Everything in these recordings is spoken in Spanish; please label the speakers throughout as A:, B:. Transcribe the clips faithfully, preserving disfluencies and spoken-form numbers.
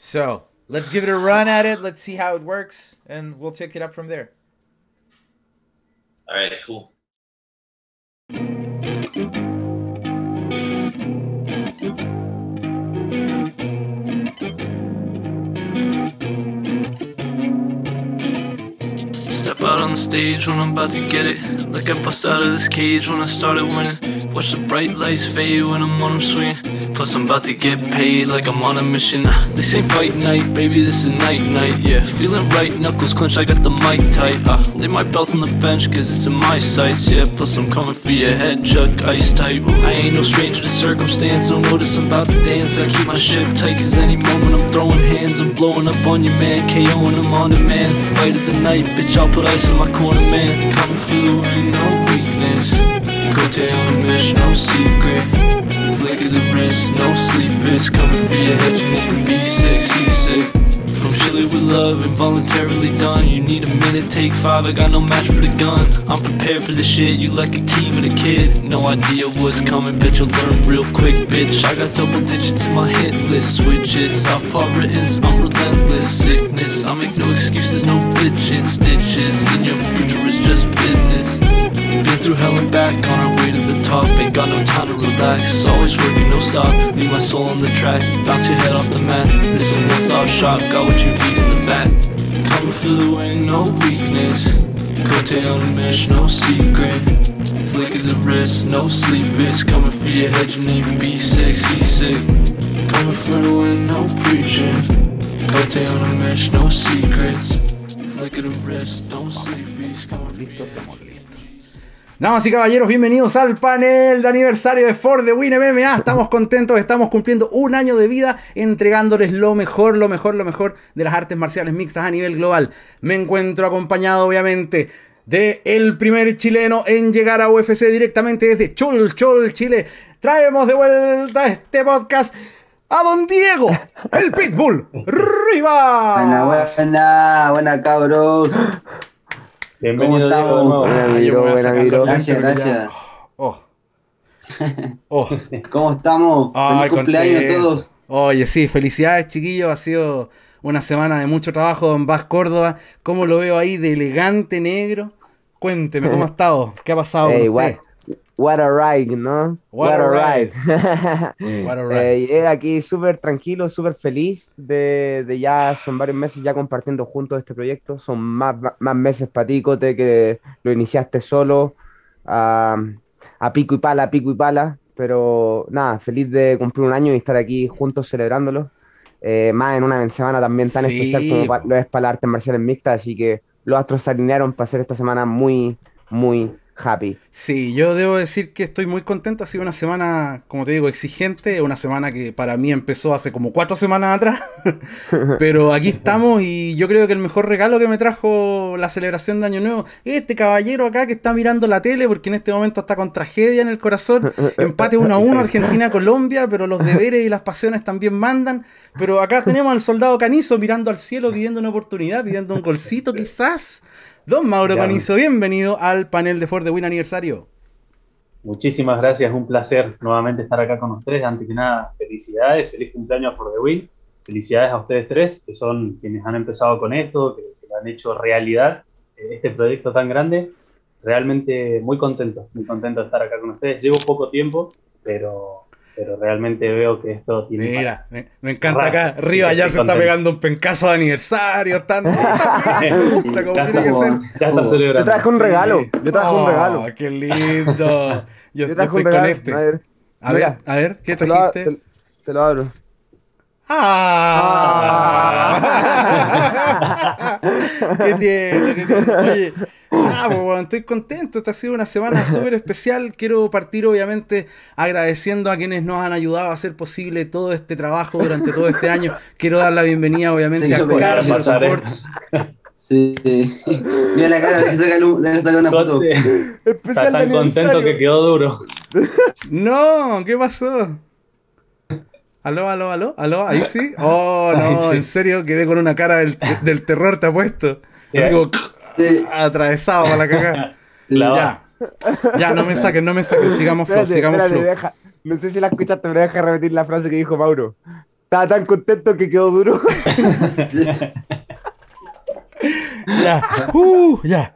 A: So let's give it a run at it. Let's see how it works, and we'll take it up from there.
B: All right, cool.
C: Step out on the stage when I'm about to get it. Like I bust out of this cage when I started winning. Watch the bright lights fade when I'm on them swinging. Plus I'm about to get paid like I'm on a mission. This ain't fight night, baby, this is night night, yeah. Feeling right, knuckles clench, I got the mic tight. uh, Lay my belt on the bench cause it's in my sights, yeah. Plus I'm coming for your head, Chuck, ice tight. I ain't no stranger to circumstance, don't notice I'm about to dance. I keep my ship tight cause any moment I'm throwing hands. I'm blowing up on your man, KOing him on demand. Fight of the night, bitch, I'll put ice in my corner, man. Coming for the win, no weakness. Cote on a mission, no secret. Flick of the wrist, no sleep, bitch. Coming for your head, you need to be sick, he's sick. From chilly with love, involuntarily done. You need a minute, take five, I got no match but a gun. I'm prepared for this shit, you like a team with a kid. No idea what's coming, bitch, you'll learn real quick, bitch. I got double digits in my hit list, switch it. Southpaw writtens, I'm relentless, sickness. I make no excuses, no bitchin', stitches. In your future is just business. Been through hell and back, on our way to the top. Ain't got no time to relax, always working, no stop. Leave my soul on the track, bounce your head off the mat. This is one stop shop, got what you need in the back. Coming for the win, no weakness. Cote on a mission, no secret. Flick of the wrist, no sleep, bitch. Coming for your head, you need to be sick, he's sick. Coming for the win, no preaching. Cote on a mission, no secrets. Flick of the wrist, don't sleep, bitch. Coming for your head.
A: Damas y caballeros, bienvenidos al panel de aniversario de For the Win M M A. Estamos contentos, estamos cumpliendo un año de vida entregándoles lo mejor, lo mejor, lo mejor de las artes marciales mixtas a nivel global. Me encuentro acompañado, obviamente, de el primer chileno en llegar a U F C directamente desde Chol Chol, Chile. Traemos de vuelta a este podcast a Don Diego, el Pitbull Rivas.
D: Buena, buena, buena, cabros.
B: Bienvenido,
D: ¿Cómo estamos?
A: Ah, yo me voy a sacar los lentes,
D: Gracias,
A: pero ya-
D: gracias.
A: Oh. Oh.
D: ¿Cómo estamos?
A: Ay,
D: Feliz cumpleaños
A: contento.
D: a todos.
A: Oye, sí, felicidades, chiquillos. Ha sido una semana de mucho trabajo, Don Vaz Córdoba. ¿Cómo lo veo ahí de elegante, negro? Cuénteme, ¿cómo ha estado? ¿Qué ha pasado
E: Hey,
A: con
E: what,
A: usted?
E: what a ride, ¿no?
A: What a
E: ride.
A: What a ride.
E: Eh, llegué aquí súper tranquilo, súper feliz de, de ya, son varios meses ya compartiendo juntos este proyecto. Son más, más meses para ti, Cote, que lo iniciaste solo, a, a pico y pala, a pico y pala. Pero nada, feliz de cumplir un año y estar aquí juntos celebrándolo. Eh, más en una semana también tan
A: Sí,
E: especial como pa-
A: po.
E: lo es para las artes marciales mixtas. Así que los astros se alinearon para hacer esta semana muy, muy happy.
A: Sí, yo debo decir que estoy muy contento. Ha sido una semana, como te digo, exigente. Una semana que para mí empezó hace como cuatro semanas atrás. Pero aquí estamos y yo creo que el mejor regalo que me trajo la celebración de Año Nuevo es este caballero acá que está mirando la tele porque en este momento está con tragedia en el corazón. Empate uno a uno Argentina-Colombia, pero los deberes y las pasiones también mandan. Pero acá tenemos al soldado Canizo mirando al cielo pidiendo una oportunidad, pidiendo un golcito quizás. Don Mauro
B: Ya.
A: Canizo, bienvenido al panel de For the Win aniversario.
B: Muchísimas gracias, un placer nuevamente estar acá con ustedes. Antes que nada, felicidades, feliz cumpleaños por The Win. Felicidades a ustedes tres, que son quienes han empezado con esto, que, que han hecho realidad eh, este proyecto tan grande. Realmente muy contento, muy contento de estar acá con ustedes. Llevo poco tiempo, pero, pero realmente veo que esto tiene...
A: Mira, me, me encanta
B: Raja,
A: acá. Arriba
B: sí,
A: ya
B: estoy
A: se está
B: contento.
A: pegando un pencazo de aniversario. Están, está bien, me gusta como
B: Ya
A: tiene que
B: estamos-
A: ser.
B: Ya está
D: Yo
E: Yo
B: celebrando.
E: traje un
A: Sí.
E: regalo, yo traje un
A: Oh,
E: regalo.
A: qué lindo. Yo,
E: Yo
A: yo
E: traje
A: estoy
E: un regalo.
A: con este.
E: A ver,
A: A
E: mira,
A: ver, a ver, ¿qué
E: te lo, a-
A: trajiste?
E: te, te lo abro.
A: ¡Ah! ¡Qué tierno, qué tierno! Oye, ah, pues, bueno, estoy contento. Esta ha sido una semana súper especial. Quiero partir, obviamente, agradeciendo a quienes nos han ayudado a hacer posible todo este trabajo durante todo este año. Quiero dar la bienvenida, obviamente,
D: Sí,
A: a
D: yo me
A: Carlos
B: iba a pasar, ¿eh?
A: Sports.
D: Sí. Mira la cara, deja sacar, un- deja sacar una foto.
B: Cote, Está
E: Especial
B: tan
E: de
B: contento
E: aniversario.
B: que quedó duro.
A: No, ¿qué pasó? ¿Aló, aló, aló? ¿Aló? ¿Ahí sí? Oh, no,
B: Ahí sí.
A: en serio, quedé con una cara del, del terror, te apuesto.
B: Ya.
A: Digo,
D: Sí.
A: atravesado para la cagada.
B: Clavado.
A: Ya. Ya, no me saquen, no me saquen, sigamos flow,
E: Espérate,
A: sigamos
E: espérate,
A: flow.
E: deja- no sé si la escuchaste, pero deja repetir la frase que dijo Mauro. Estaba tan contento que quedó duro.
A: Ya, uh, ya.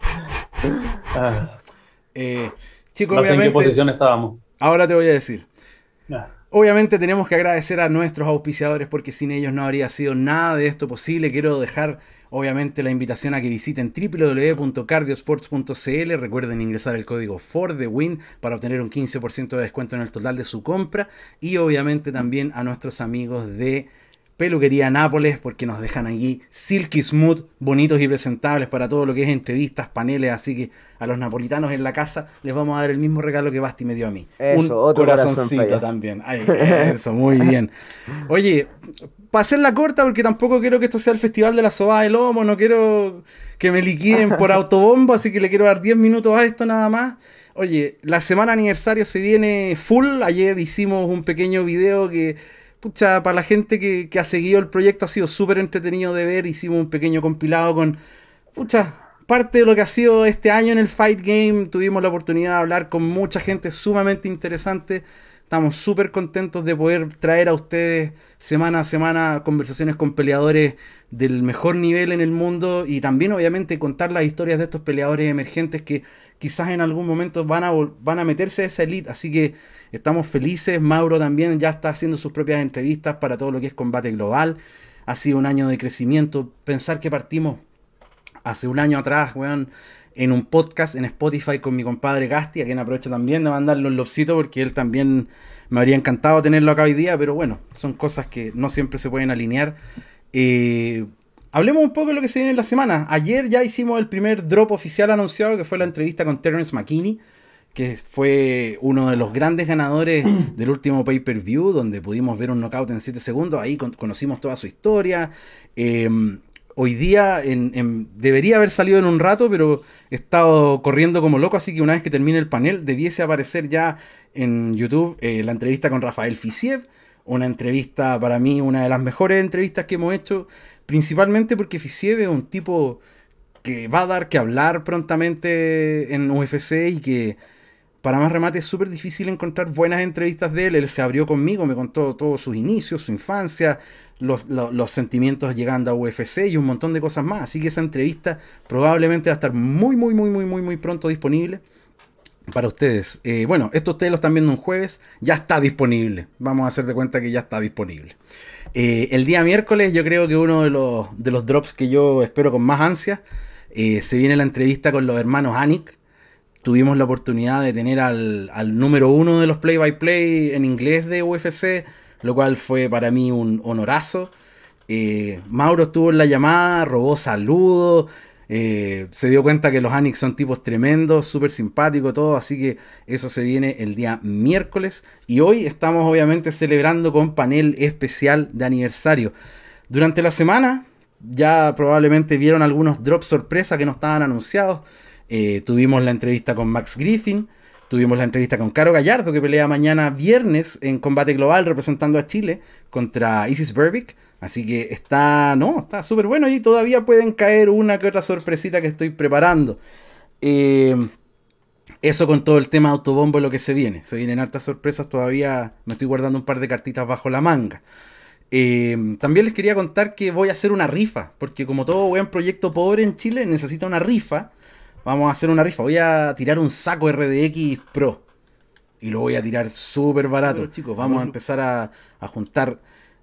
B: Ah,
A: Eh, chicos,
B: no sé en qué
A: obviamente,
B: posición estábamos.
A: ahora te voy a decir.
B: Ah,
A: Obviamente tenemos que agradecer a nuestros auspiciadores porque sin ellos no habría sido nada de esto posible. Quiero dejar obviamente la invitación a que visiten w w w punto cardiosports punto c l. Recuerden ingresar el código for the win para obtener un quince por ciento de descuento en el total de su compra. Y obviamente también a nuestros amigos de Peluquería Nápoles, porque nos dejan allí silky smooth, bonitos y presentables para todo lo que es entrevistas, paneles. Así que a los napolitanos en la casa les vamos a dar el mismo regalo que Basti me dio a mí.
E: Eso,
A: un
E: otro corazón
A: corazoncito
E: para allá.
A: también. Ay, eso, muy bien. Oye, para hacerla corta, porque tampoco quiero que esto sea el festival de la sobada de lomo, no quiero que me liquiden por autobombo, así que le quiero dar diez minutos a esto nada más. Oye, la semana aniversario se viene full. Ayer hicimos un pequeño video que, pucha, para la gente que, que ha seguido el proyecto ha sido súper entretenido de ver. Hicimos un pequeño compilado con, pucha, parte de lo que ha sido este año en el Fight Game. Tuvimos la oportunidad de hablar con mucha gente sumamente interesante. Estamos súper contentos de poder traer a ustedes semana a semana conversaciones con peleadores del mejor nivel en el mundo y también obviamente contar las historias de estos peleadores emergentes que quizás en algún momento van a, van a meterse a esa elite. Así que estamos felices. Mauro también ya está haciendo sus propias entrevistas para todo lo que es combate global. Ha sido un año de crecimiento. Pensar que partimos hace un año atrás, weón, en un podcast en Spotify con mi compadre Gasti, a quien aprovecho también de mandarle un lobcito porque él también me habría encantado tenerlo acá hoy día, pero bueno, son cosas que no siempre se pueden alinear. Eh, hablemos un poco de lo que se viene en la semana. Ayer ya hicimos el primer drop oficial anunciado, que fue la entrevista con Terrence McKinney, que fue uno de los grandes ganadores del último pay-per-view, donde pudimos ver un knockout en siete segundos. Ahí con, conocimos toda su historia. Eh, Hoy día en, en, debería haber salido en un rato, pero he estado corriendo como loco, así que una vez que termine el panel debiese aparecer ya en YouTube eh, la entrevista con Rafael Fisiev. Una entrevista, para mí, una de las mejores entrevistas que hemos hecho, principalmente porque Fisiev es un tipo que va a dar que hablar prontamente en U F C y que, para más remate, es súper difícil encontrar buenas entrevistas de él. Él se abrió conmigo, me contó todos sus inicios, su infancia, los, los, los sentimientos llegando a U F C y un montón de cosas más. Así que esa entrevista probablemente va a estar muy, muy, muy, muy, muy, muy pronto disponible para ustedes. Eh, bueno, esto ustedes lo están viendo un jueves, ya está disponible. Vamos a hacer de cuenta que ya está disponible. Eh, el día miércoles yo creo que uno de los, de los drops que yo espero con más ansia, eh, se viene la entrevista con los hermanos Anik. Tuvimos la oportunidad de tener al, al número uno de los play-by-play en inglés de U F C, lo cual fue para mí un honorazo. Eh, Mauro estuvo en la llamada, robó saludos, eh, se dio cuenta que los Anik son tipos tremendos, súper simpáticos, todo, así que eso se viene el día miércoles. Y hoy estamos obviamente celebrando con panel especial de aniversario. Durante la semana ya probablemente vieron algunos drops sorpresa que no estaban anunciados. Eh, tuvimos la entrevista con Max Griffin, tuvimos la entrevista con Caro Gallardo, que pelea mañana viernes en Combate Global representando a Chile contra Isis Berbick. Así que está, no, está súper bueno y todavía pueden caer una que otra sorpresita que estoy preparando. Eh, eso con todo el tema autobombo, lo que se viene. Se vienen hartas sorpresas todavía, me estoy guardando un par de cartitas bajo la manga. Eh, también les quería contar que voy a hacer una rifa, porque como todo buen proyecto pobre en Chile necesita una rifa. Vamos a hacer una rifa. Voy a tirar un saco R D X Pro. Y lo voy a tirar súper barato. Bueno, chicos, vamos a empezar a, a juntar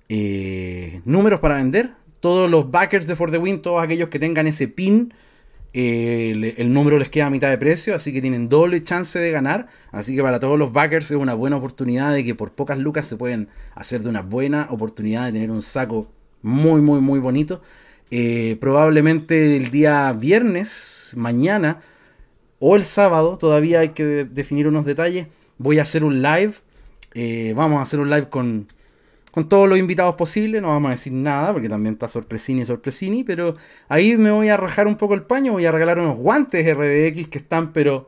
A: eh, números para vender. Todos los backers de For the Win, todos aquellos que tengan ese pin, eh, el, el número les queda a mitad de precio. Así que tienen doble chance de ganar. Así que para todos los backers es una buena oportunidad de que por pocas lucas se pueden hacer de una buena oportunidad de tener un saco muy, muy, muy bonito. Eh, probablemente el día viernes, mañana o el sábado, todavía hay que de definir unos detalles, voy a hacer un live, eh, vamos a hacer un live con, con todos los invitados posibles, no vamos a decir nada porque también está sorpresini y sorpresini, pero ahí me voy a rajar un poco el paño, voy a regalar unos guantes R D X que están pero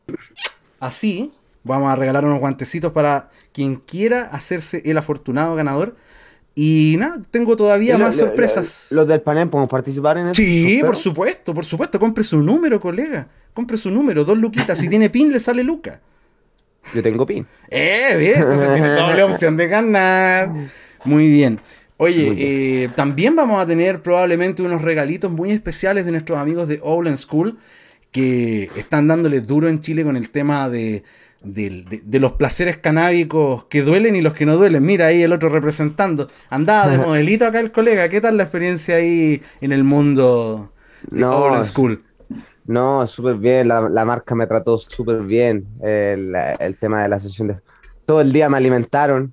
A: así, vamos a regalar unos guantecitos para quien quiera hacerse el afortunado ganador. Y nada, tengo todavía
E: lo,
A: más
E: lo,
A: sorpresas.
E: Lo, ¿Los del panel podemos participar en eso?
A: Sí, por supuesto, por supuesto. Compre su número, colega. Compre su número, dos luquitas. Si tiene pin, le sale luca.
E: Yo tengo pin.
A: Eh, bien, entonces tiene doble opción de ganar. Muy bien. Oye, eh, también vamos a tener probablemente unos regalitos muy especiales de nuestros amigos de Owl School, que están dándole duro en Chile con el tema de, de, de, de los placeres canábicos que duelen y los que no duelen. Mira ahí el otro representando. Andaba de modelito acá el colega. ¿Qué tal la experiencia ahí en el mundo de
E: No,
A: Owl School?
E: no, súper bien, la, la marca me trató súper bien, el, el tema de la sesión de... Todo el día me alimentaron.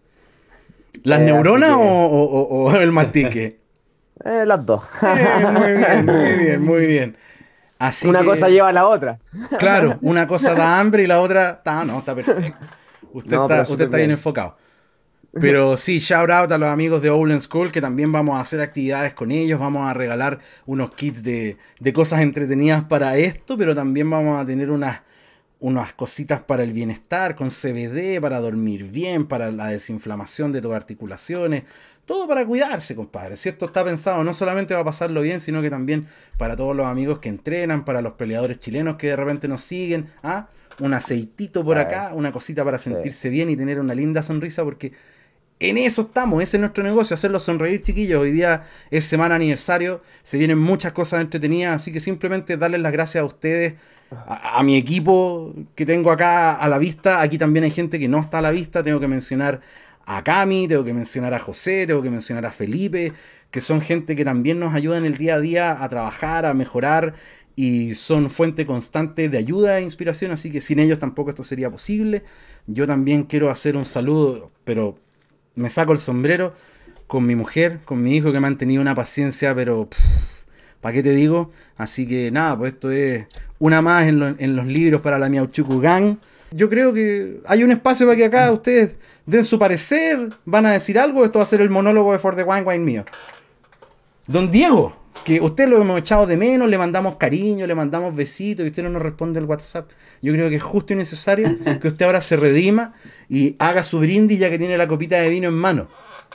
A: ¿Las
E: eh,
A: neuronas
E: así que,
A: o, o- o el mastique?
E: eh, las dos.
A: Eh, muy bien, muy bien, muy bien. Así
E: Una
A: que,
E: cosa lleva a la otra.
A: claro, una cosa da hambre y la otra está, no, está perfecto. Usted
E: No,
A: está,
E: pero
A: usted
E: súper
A: está bien
E: bien.
A: enfocado. Pero sí, shout out a los amigos de Owl School, que también vamos a hacer actividades con ellos, vamos a regalar unos kits de, de cosas entretenidas para esto, pero también vamos a tener unas, unas cositas para el bienestar, con C B D, para dormir bien, para la desinflamación de tus articulaciones, todo para cuidarse, compadre. Si esto está pensado, no solamente va a pasarlo bien, sino que también para todos los amigos que entrenan, para los peleadores chilenos que de repente nos siguen, ¿ah? Un aceitito por
E: Eh,
A: acá, una cosita para
E: sí.
A: sentirse bien y tener una linda sonrisa, porque en eso estamos, ese es nuestro negocio, hacerlos sonreír, chiquillos. Hoy día es semana aniversario, se vienen muchas cosas entretenidas, así que simplemente darles las gracias a ustedes, a, a mi equipo que tengo acá a la vista. Aquí también hay gente que no está a la vista, tengo que mencionar a Cami, tengo que mencionar a José, tengo que mencionar a Felipe, que son gente que también nos ayuda en el día a día a trabajar, a mejorar, y son fuente constante de ayuda e inspiración, así que sin ellos tampoco esto sería posible. Yo también quiero hacer un saludo, pero me saco el sombrero con mi mujer, con mi hijo, que me han tenido una paciencia, pero ¿para qué te digo? Así que nada, pues esto es una más en, lo- en los libros para la Miauchuku Gang. Yo creo que hay un espacio para que acá ustedes den su parecer, van a decir algo. Esto va a ser el monólogo de For the Wine Wine mío. Don Diego, que usted lo hemos echado de menos, le mandamos cariño, le mandamos besitos y usted no nos responde el WhatsApp. Yo creo que es justo y necesario que usted ahora se redima y haga su brindis ya que tiene la copita de vino en mano.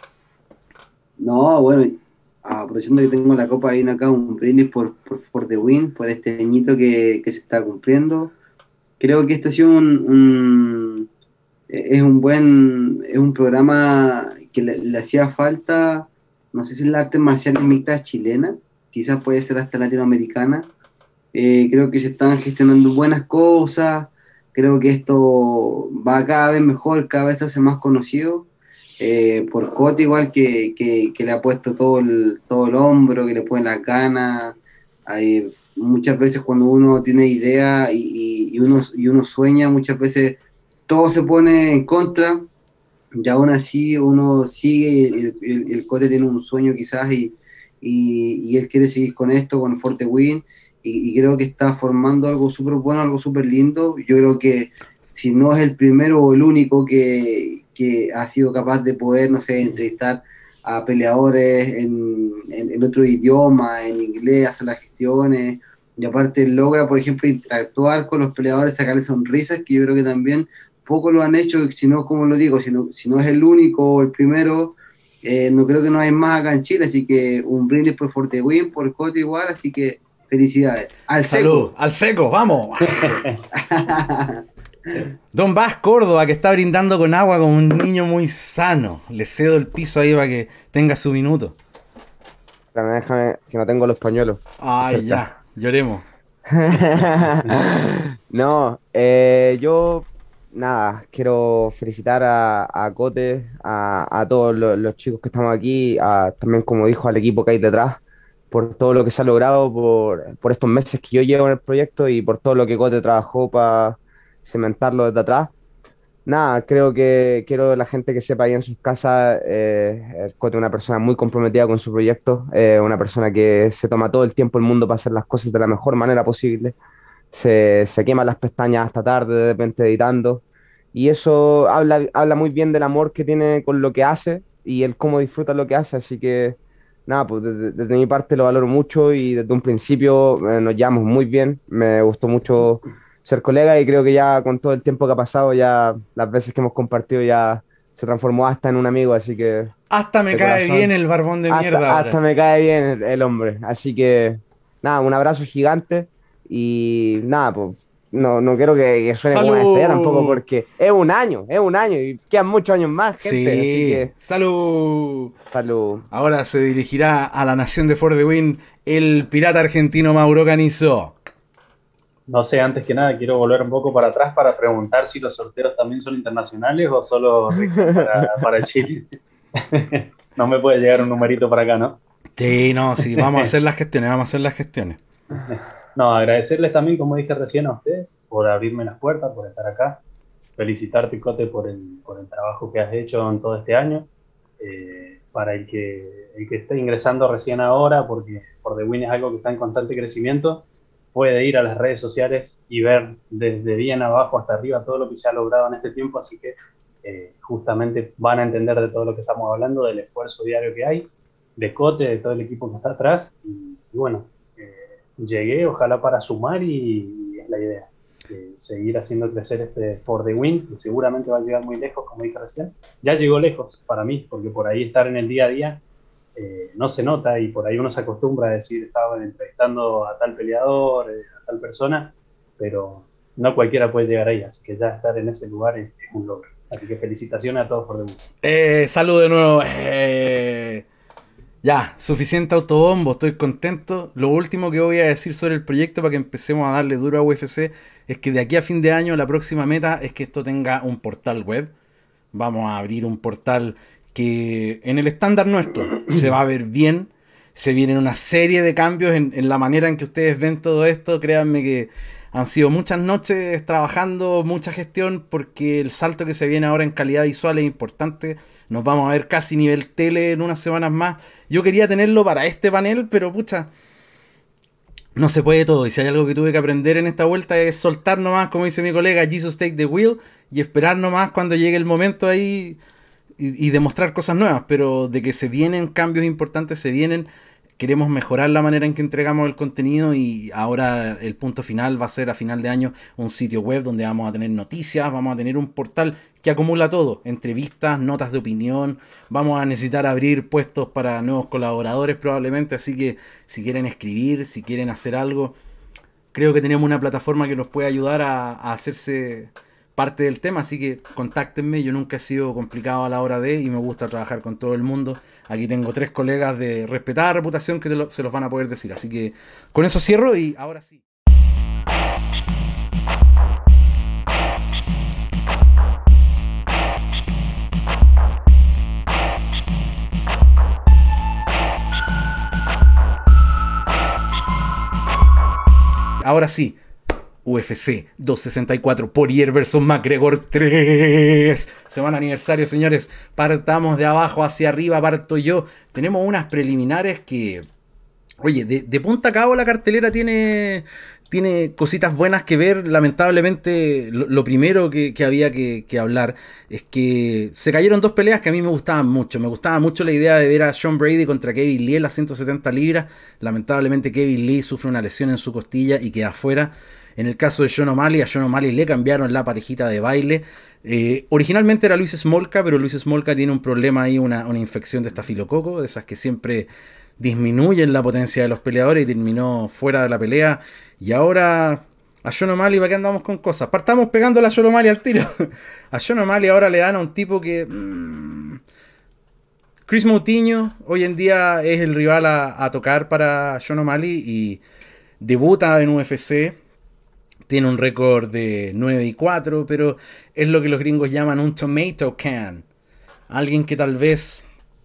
D: No, bueno, aprovechando que tengo la copa ahí acá, un brindis por, por, por The Win, por este añito que, que se está cumpliendo. Creo que este ha sido un, un- es un buen, es un programa que le, le hacía falta, no sé si es la arte marcial mixta chilena, quizás puede ser hasta latinoamericana. Eh, creo que se están gestionando buenas cosas, creo que esto va cada vez mejor, cada vez se hace más conocido, eh, por Cote igual que, que, que le ha puesto todo el, todo el hombro, que le pone las ganas. Hay, muchas veces cuando uno tiene idea y, y, y uno, y uno sueña, muchas veces todo se pone en contra, y aún así uno sigue, el, el, el Cote tiene un sueño quizás y, y, y él quiere seguir con esto, con Forte Win, y, y creo que está formando algo súper bueno, algo súper lindo. Yo creo que si no es el primero o el único que, que ha sido capaz de poder, no sé, entrevistar a peleadores en, en, en otro idioma, en inglés, hacer las gestiones, y aparte logra, por ejemplo, interactuar con los peleadores, sacarles sonrisas, que yo creo que también poco lo han hecho, si no, como lo digo, si no, si no es el único o el primero, eh, no creo que no hay más acá en Chile, así que un brindis por Forte Win, por Cote igual, así que felicidades. Al
A: Salud,
D: seco.
A: al seco, vamos. Don Vaz Córdoba, que está brindando con agua como un niño muy sano. Le cedo el piso ahí para que tenga su minuto.
E: Espérame, déjame, que no tengo los pañuelos.
A: Ay, ya, lloremos.
E: No, eh, yo nada, quiero felicitar a, a Cote, a, a todos los, los chicos que estamos aquí, a, también como dijo al equipo que hay detrás, por todo lo que se ha logrado, por, por estos meses que yo llevo en el proyecto y por todo lo que Cote trabajó para cementarlo desde atrás. Nada, creo que quiero la gente que sepa ahí en sus casas, eh, el Cote es una persona muy comprometida con su proyecto, eh, una persona que se toma todo el tiempo el mundo para hacer las cosas de la mejor manera posible, se, se quema las pestañas hasta tarde de repente editando, y eso habla, habla muy bien del amor que tiene con lo que hace y el cómo disfruta lo que hace, así que nada, pues desde, desde mi parte lo valoro mucho y desde un principio eh, nos llevamos muy bien, me gustó mucho ser colega y creo que ya con todo el tiempo que ha pasado, ya las veces que hemos compartido ya se transformó hasta en un amigo, así que
A: Hasta me
E: de
A: cae
E: corazón,
A: bien el barbón de mierda
E: hasta,
A: ahora.
E: hasta me cae bien el, el hombre, así que nada, un abrazo gigante y nada, pues no, no quiero que, que suene como una
A: ¡Salud!
E: despedida tampoco, porque es un año, es un año y quedan muchos años más, gente. Así
A: Sí,
E: que,
A: salud.
E: salud.
A: Ahora se dirigirá a la nación de For the Win el pirata argentino Mauro Canizó.
B: No sé, antes que nada quiero volver un poco para atrás para preguntar si los sorteos también son internacionales o solo rigen para, para Chile. No me puede llegar un numerito para acá, ¿no?
A: Sí, no, sí, vamos a hacer las gestiones, vamos a hacer las gestiones.
B: No, agradecerles también, como dije recién, a ustedes por abrirme las puertas, por estar acá. Felicitarte, Cote, por el, por el trabajo que has hecho en todo este año. Eh, para el que, el que esté ingresando recién ahora, porque For the Win es algo que está en constante crecimiento, puede ir a las redes sociales y ver desde bien abajo hasta arriba todo lo que se ha logrado en este tiempo, así que eh, justamente van a entender de todo lo que estamos hablando, del esfuerzo diario que hay, de Cote, de todo el equipo que está atrás, y, y bueno, eh, llegué ojalá para sumar y, y es la idea, eh, seguir haciendo crecer este For the Win, que seguramente va a llegar muy lejos, como dije recién. Ya llegó lejos para mí, porque por ahí estar en el día a día Eh, no se nota y por ahí uno se acostumbra a decir estaba entrevistando a tal peleador, eh, a tal persona, pero no cualquiera puede llegar ahí, así que ya estar en ese lugar es, es un logro. Así que felicitaciones a todos por debut.
A: Eh, salud de nuevo. Eh, ya, suficiente autobombo, estoy contento. Lo último que voy a decir sobre el proyecto para que empecemos a darle duro a U F C es que de aquí a fin de año la próxima meta es que esto tenga un portal web. Vamos a abrir un portal que en el estándar nuestro se va a ver bien. Se vienen una serie de cambios en, en la manera en que ustedes ven todo esto. Créanme que han sido muchas noches trabajando, mucha gestión, porque el salto que se viene ahora en calidad visual es importante. Nos vamos a ver casi nivel tele en unas semanas más. Yo quería tenerlo para este panel, pero pucha, no se puede todo. Y si hay algo que tuve que aprender en esta vuelta es soltar nomás, como dice mi colega, Jesus take the wheel, y esperar nomás cuando llegue el momento ahí y, y demostrar cosas nuevas. Pero de que se vienen cambios importantes, se vienen. Queremos mejorar la manera en que entregamos el contenido y ahora el punto final va a ser a final de año un sitio web donde vamos a tener noticias, vamos a tener un portal que acumula todo, entrevistas, notas de opinión, vamos a necesitar abrir puestos para nuevos colaboradores probablemente, así que si quieren escribir, si quieren hacer algo, creo que tenemos una plataforma que nos puede ayudar a, a hacerse parte del tema, así que contáctenme, yo nunca he sido complicado a la hora de y me gusta trabajar con todo el mundo. Aquí tengo tres colegas de respetada reputación que te lo, se los van a poder decir, así que con eso cierro y ahora sí. Ahora sí, U F C doscientos sesenta y cuatro, Poirier versus McGregor tres. Semana aniversario, señores. Partamos de abajo hacia arriba, parto yo. Tenemos unas preliminares que... Oye, de, de punta a cabo la cartelera tiene, tiene cositas buenas que ver. Lamentablemente, lo, lo primero que, que había que, que hablar es que se cayeron dos peleas que a mí me gustaban mucho. Me gustaba mucho la idea de ver a Sean Brady contra Kevin Lee en las ciento setenta libras. Lamentablemente, Kevin Lee sufre una lesión en su costilla y queda afuera. En el caso de Sean O'Malley, a Sean O'Malley le cambiaron la parejita de baile. Eh, originalmente era Luis Smolka, pero Luis Smolka tiene un problema ahí, una, una infección de estafilococo, de esas que siempre disminuyen la potencia de los peleadores y terminó fuera de la pelea. Y ahora a Sean O'Malley, ¿para qué andamos con cosas? Partamos pegándole a Sean O'Malley al tiro. A Sean O'Malley ahora le dan a un tipo que... Mmm, Chris Moutinho hoy en día es el rival a, a tocar para Sean O'Malley y debuta en U F C. Tiene un récord de nueve y cuatro, pero es lo que los gringos llaman un tomato can. Alguien que tal vez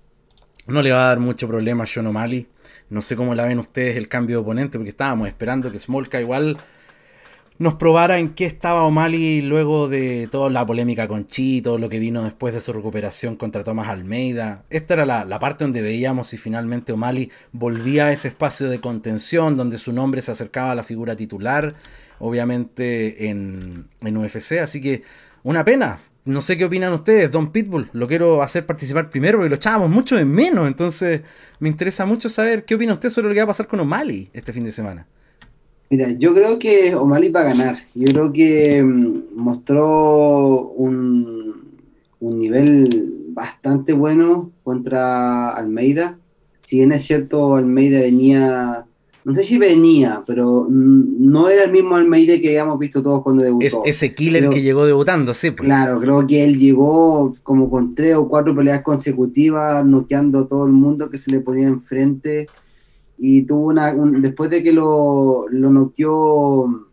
A: no le va a dar mucho problema a Sean O'Malley. No sé cómo la ven ustedes el cambio de oponente, porque estábamos esperando que Smolka igual nos probara en qué estaba O'Malley luego de toda la polémica con Chito, lo que vino después de su recuperación contra Tomás Almeida. Esta era la, la parte donde veíamos si finalmente O'Malley volvía a ese espacio de contención, donde su nombre se acercaba a la figura titular, obviamente en, en U F C. Así que una pena. No sé qué opinan ustedes, Don Pitbull. Lo quiero hacer participar primero porque lo echábamos mucho de menos. Entonces me interesa mucho saber qué opina usted sobre lo que va a pasar con O'Malley este fin de semana.
D: Mira, yo creo que O'Malley va a ganar. Yo creo que mm, mostró un, un nivel bastante bueno contra Almeida. Si bien es cierto, Almeida venía no sé si venía, pero no era el mismo Almeida que habíamos visto todos cuando debutó.
A: Es ese killer
D: creo,
A: que llegó debutando, sí. Pues.
D: Claro, creo que él llegó como con tres o cuatro peleas consecutivas, noqueando a todo el mundo que se le ponía enfrente. Y tuvo una, un, después de que lo, lo noqueó,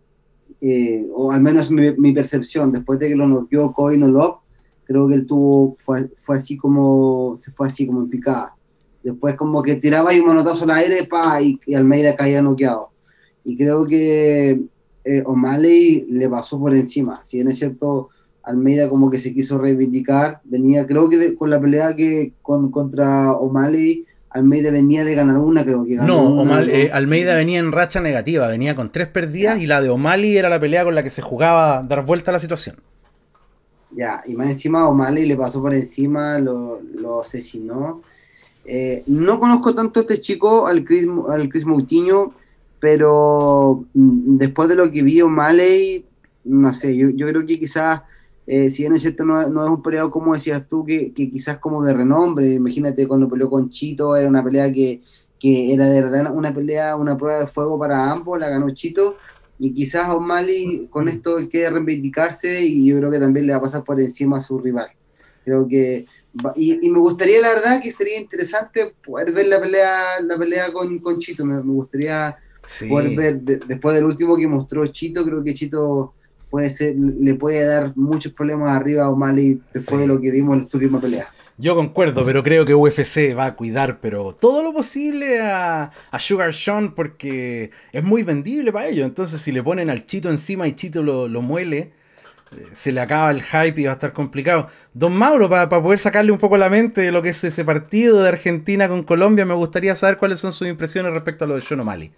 D: eh, o al menos mi, mi percepción, después de que lo noqueó Cody Love, creo que él tuvo, fue, fue así como, se fue así como en picada. Después como que tiraba ahí un manotazo al aire, pa, y, y Almeida caía noqueado. Y creo que eh, O'Malley le pasó por encima. Si bien es cierto, Almeida como que se quiso reivindicar, venía, creo que de, con la pelea que con, contra O'Malley, Almeida venía de ganar una, creo que ganó
A: No,
D: una,
A: O'Malley,
D: ¿no?
A: eh, Almeida venía en racha negativa, venía con tres perdidas, y la de O'Malley era la pelea con la que se jugaba dar vuelta a la situación.
D: Ya, y más encima O'Malley le pasó por encima, lo, lo asesinó. Eh, no conozco tanto a este chico, al Chris, al Chris Moutinho, pero mm, después de lo que vi O'Malley, no sé, yo, yo creo que quizás, eh, si bien es cierto, no, no es un peleador, como decías tú, que, que quizás como de renombre. Imagínate cuando peleó con Chito, era una pelea que, que era de verdad una pelea, una prueba de fuego para ambos, la ganó Chito, y quizás O'Malley con esto él quiere reivindicarse, y yo creo que también le va a pasar por encima a su rival. Creo que Y, y me gustaría, la verdad, que sería interesante poder ver la pelea la pelea con, con Chito. Me, me gustaría sí. poder ver, de, después del último que mostró Chito, creo que Chito puede ser, le puede dar muchos problemas arriba a O'Malley después sí. de lo que vimos en la última pelea.
A: Yo concuerdo, pero creo que U F C va a cuidar pero todo lo posible a, a Sugar Sean, porque es muy vendible para ellos. Entonces, si le ponen al Chito encima y Chito lo, lo muele, se le acaba el hype y va a estar complicado. Don Mauro, para pa poder sacarle un poco la mente de lo que es ese partido de Argentina con Colombia, me gustaría saber cuáles son sus impresiones respecto a lo de Sean O'Malley.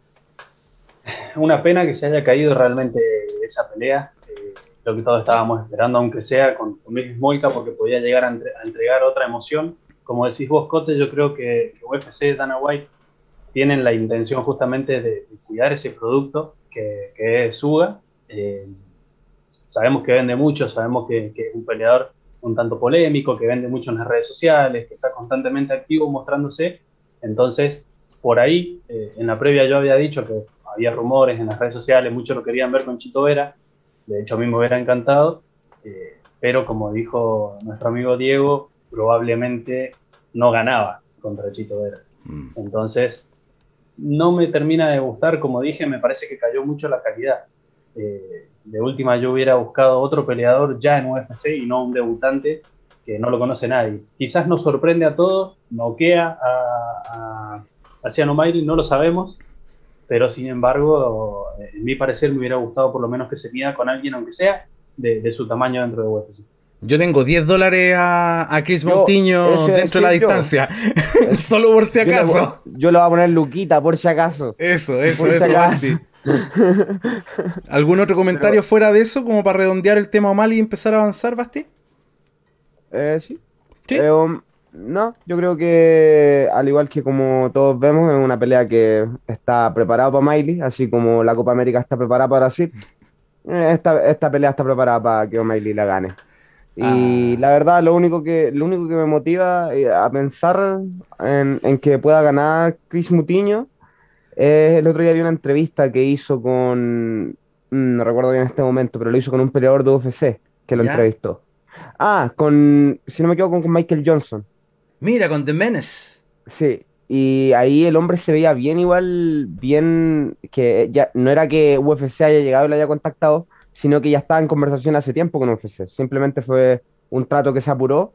B: Una pena que se haya caído realmente esa pelea, eh, lo que todos estábamos esperando, aunque sea con, con Mick Moika, porque podía llegar a, entre, a entregar otra emoción. Como decís vos, Cote, yo creo que, que U F C, Dana White, tienen la intención justamente de, de cuidar ese producto que, que es Suga. Eh, Sabemos que vende mucho, sabemos que, que es un peleador un tanto polémico, que vende mucho en las redes sociales, que está constantemente activo mostrándose. Entonces, por ahí, eh, en la previa yo había dicho que había rumores en las redes sociales, muchos lo querían ver con Chito Vera. De hecho, a mí me hubiera encantado. Eh, pero como dijo nuestro amigo Diego, probablemente no ganaba contra Chito Vera. Mm. Entonces, no me termina de gustar. Como dije, me parece que cayó mucho la calidad. Eh, de última yo hubiera buscado otro peleador ya en U F C y no un debutante que no lo conoce nadie. Quizás nos sorprende a todos, noquea a, a, a Sean O'Malley, no lo sabemos, pero sin embargo, en mi parecer me hubiera gustado por lo menos que se mida con alguien, aunque sea de, de su tamaño dentro de U F C.
A: Yo tengo diez dólares a, a Chris Moutinho dentro de la distancia. Solo por si acaso.
E: Yo le, yo le voy a poner Luquita por si acaso.
A: Eso, eso, por eso, Basti. ¿Algún otro comentario Pero, fuera de eso, como para redondear el tema O'Malley y empezar a avanzar, Basti?
E: Eh, sí. ¿Sí? Eh, um, no, yo creo que al igual que como todos vemos, es una pelea que está preparada para O'Malley, así como la Copa América está preparada para Brasil. Esta, esta pelea está preparada para que O'Malley la gane. Y ah. la verdad, lo único que lo único que me motiva a pensar en, en que pueda ganar Chris Moutinho es el otro día vi una entrevista que hizo con, no recuerdo bien en este momento, pero lo hizo con un peleador de U F C que lo ¿Ya? entrevistó. Ah, con, si no me equivoco, con Michael Johnson.
A: Mira, con The Menace.
E: Sí, y ahí el hombre se veía bien igual, bien, que ya no era que U F C haya llegado y lo haya contactado, sino que ya estaba en conversación hace tiempo con U F C. Simplemente fue un trato que se apuró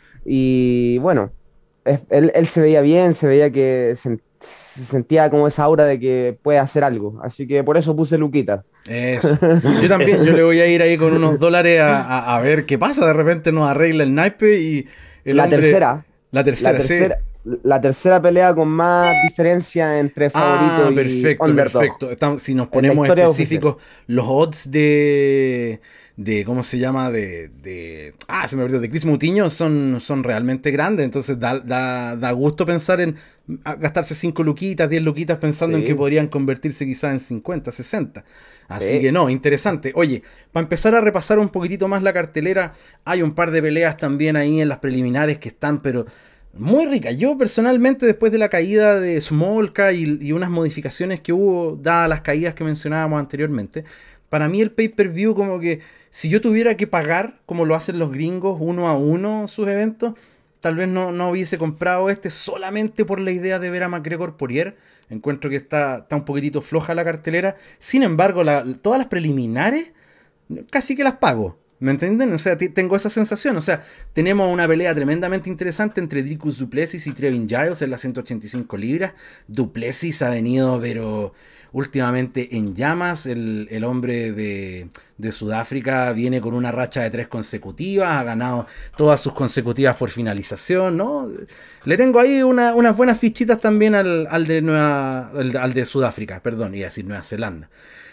E: y bueno, él, él se veía bien, se veía que se, se sentía como esa aura de que puede hacer algo. Así que por eso puse Luquita.
A: Eso. Yo también, yo le voy a ir ahí con unos dólares a, a, a ver qué pasa. De repente nos arregla el naipe y el
E: la
A: hombre...
E: tercera.
A: La tercera,
E: la tercera,
A: sí.
E: La tercera pelea con más diferencia entre favorito
A: ah,
E: y
A: perfecto,
E: underdog.
A: perfecto. Estamos, si nos ponemos específicos, los odds de, de ¿cómo se llama? De, de ah, se me olvidó, de Chris Moutinho son, son realmente grandes. Entonces da, da, da gusto pensar en gastarse cinco luquitas, diez luquitas pensando sí. en que podrían convertirse quizás en cincuenta, sesenta. Así sí. que no, interesante. Oye, para empezar a repasar un poquitito más la cartelera, hay un par de peleas también ahí en las preliminares que están, pero Muy rica. Yo personalmente, después de la caída de Smolka y, y unas modificaciones que hubo, dadas las caídas que mencionábamos anteriormente, para mí el pay-per-view como que si yo tuviera que pagar, como lo hacen los gringos, uno a uno sus eventos, tal vez no, no hubiese comprado este solamente por la idea de ver a McGregor Poirier. Encuentro que está, está un poquitito floja la cartelera. Sin embargo, la, todas las preliminares casi que las pago. ¿Me entienden? O sea, tengo esa sensación. O sea, tenemos una pelea tremendamente interesante entre Dricus Du Plessis y Trevin Giles en las ciento ochenta y cinco libras. Du Plessis ha venido, pero últimamente en llamas. El, el hombre de, de Sudáfrica viene con una racha de tres consecutivas. Ha ganado todas sus consecutivas por finalización, ¿no? Le tengo ahí una, unas buenas fichitas también al, al, de Nueva, al, al de Sudáfrica, perdón, iba a decir Nueva Zelanda.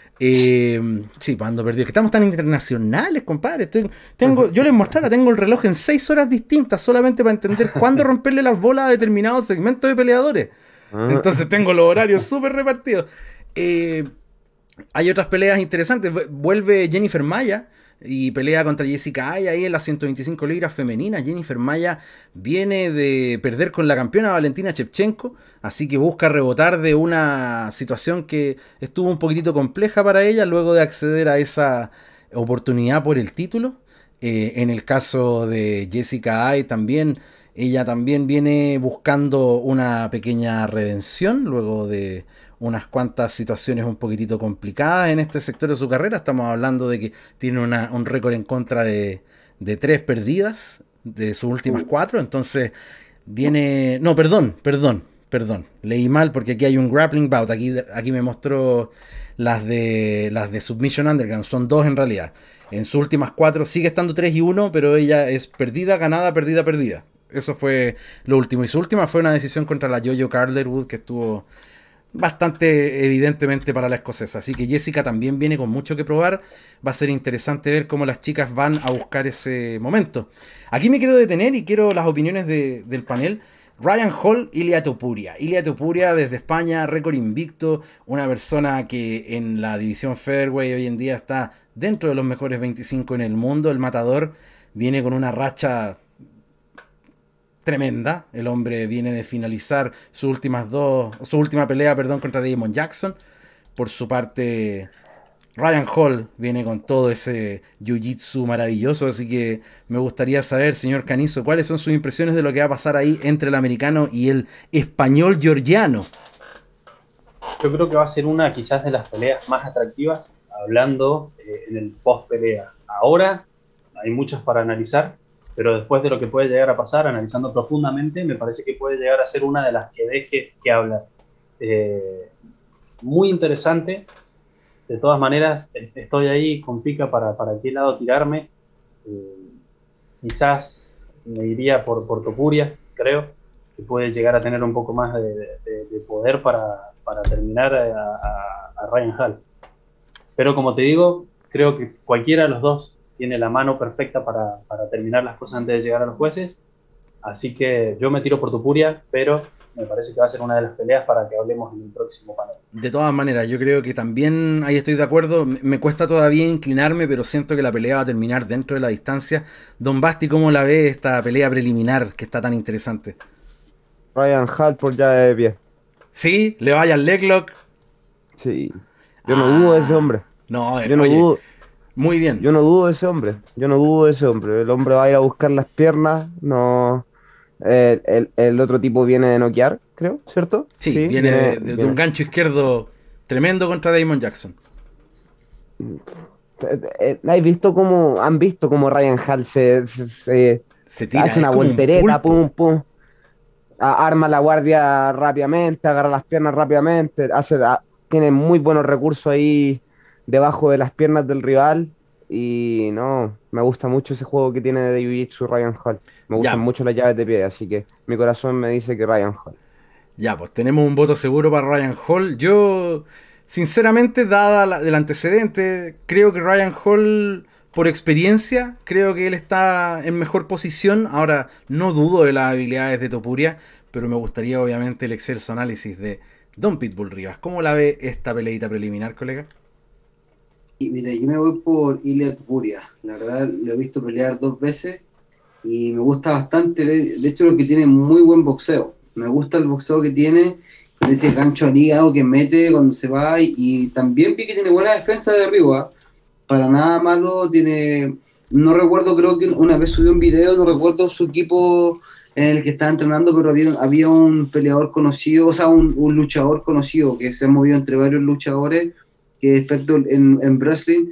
A: Eh, sí, pues ando perdido. Que estamos tan internacionales, compadre. Estoy, tengo, yo les mostrara, tengo el reloj en seis horas distintas solamente para entender cuándo romperle las bolas a determinados segmentos de peleadores. Entonces tengo los horarios súper repartidos. Eh, hay otras peleas interesantes. Vuelve Jennifer Maya y pelea contra Jessica Aya ahí en las ciento veinticinco libras femeninas. Jennifer Maya viene de perder con la campeona Valentina Shevchenko, así que busca rebotar de una situación que estuvo un poquitito compleja para ella luego de acceder a esa oportunidad por el título. Eh, en el caso de Jessica Aya también, ella también viene buscando una pequeña redención luego de unas cuantas situaciones un poquitito complicadas en este sector de su carrera. Estamos hablando de que tiene una, un récord en contra de, de tres perdidas de sus últimas cuatro. Entonces viene... No, perdón, perdón, perdón. Leí mal porque aquí hay un grappling bout. Aquí, aquí me mostró las de, las de Submission Underground. Son dos en realidad. En sus últimas cuatro sigue estando tres y uno, pero ella es perdida, ganada, perdida, perdida. Eso fue lo último. Y su última fue una decisión contra la Jojo Calderwood que estuvo bastante evidentemente para la escocesa. Así que Jessica también viene con mucho que probar. Va a ser interesante ver cómo las chicas van a buscar ese momento. Aquí me quiero detener y quiero las opiniones de, del panel. Ryan Hall, Ilia Topuria. Ilia Topuria desde España, récord invicto. Una persona que en la división featherweight hoy en día está dentro de los mejores veinticinco en el mundo. El matador viene con una racha tremenda. El hombre viene de finalizar sus últimas dos, su última pelea, perdón, contra Damon Jackson. Por su parte, Ryan Hall viene con todo ese jiu-jitsu maravilloso, así que me gustaría saber, señor Canizo, cuáles son sus impresiones de lo que va a pasar ahí entre el americano y el español georgiano.
B: Yo creo que va a ser una quizás de las peleas más atractivas, hablando eh, en el post-pelea. Ahora hay muchas para analizar, pero después de lo que puede llegar a pasar, analizando profundamente, me parece que puede llegar a ser una de las que deje que hablar. Eh, muy interesante. De todas maneras, estoy ahí con pica para, para qué lado tirarme. Eh, quizás me iría por, por Topuria, creo, que puede llegar a tener un poco más de, de, de poder para, para terminar a, a, a Ryan Hall. Pero como te digo, creo que cualquiera de los dos tiene la mano perfecta para, para terminar las cosas antes de llegar a los jueces. Así que yo me tiro por Topuria, pero me parece que va a ser una de las peleas para que hablemos en el próximo panel.
A: De todas maneras, yo creo que también ahí estoy de acuerdo. Me cuesta todavía inclinarme, pero siento que la pelea va a terminar dentro de la distancia. Don Basti, ¿cómo la ve esta pelea preliminar que está tan interesante?
E: Ryan Hall por ya de pie.
A: ¿Sí? ¿Le vaya al leglock?
E: Sí. Yo no ah, dudo de ese hombre.
A: No,
E: yo no
A: oye,
E: dudo.
A: Muy bien.
E: Yo no dudo de ese hombre. Yo no dudo de ese hombre. El hombre va a ir a buscar las piernas. No. El, el, el otro tipo viene de noquear, creo, ¿cierto?
A: Sí, sí viene, viene, de, de viene. un gancho izquierdo tremendo contra Damon Jackson.
E: ¿Has visto cómo, han visto cómo Ryan Hall se, se, se,
A: se tira,
E: hace una voltereta, un pum, pum, arma la guardia rápidamente, agarra las piernas rápidamente, hace, tiene muy buenos recursos ahí debajo de las piernas del rival. Y no, me gusta mucho ese juego que tiene de Jiu-Jitsu Ryan Hall. Me gustan ya. mucho las llaves de pie, así que mi corazón me dice que Ryan Hall.
A: Ya, pues tenemos un voto seguro para Ryan Hall. Yo, sinceramente, dada la, el antecedente, creo que Ryan Hall, por experiencia, creo que él está en mejor posición. Ahora, no dudo de las habilidades de Topuria, pero me gustaría, obviamente, el excelso análisis de Don Pitbull Rivas. ¿Cómo la ve esta peleita preliminar, colega?
D: Y mira, yo me voy por Ilia Topuria. La verdad, lo he visto pelear dos veces y me gusta bastante. De, de hecho, lo que tiene muy buen boxeo. Me gusta el boxeo que tiene, con ese gancho al hígado que mete cuando se va, y, y también vi que tiene buena defensa de arriba. Para nada malo, tiene... No recuerdo, creo que una vez subió un video, no recuerdo su equipo en el que estaba entrenando, pero había, había un peleador conocido, o sea, un, un luchador conocido que se ha movido entre varios luchadores, que es experto en, en wrestling,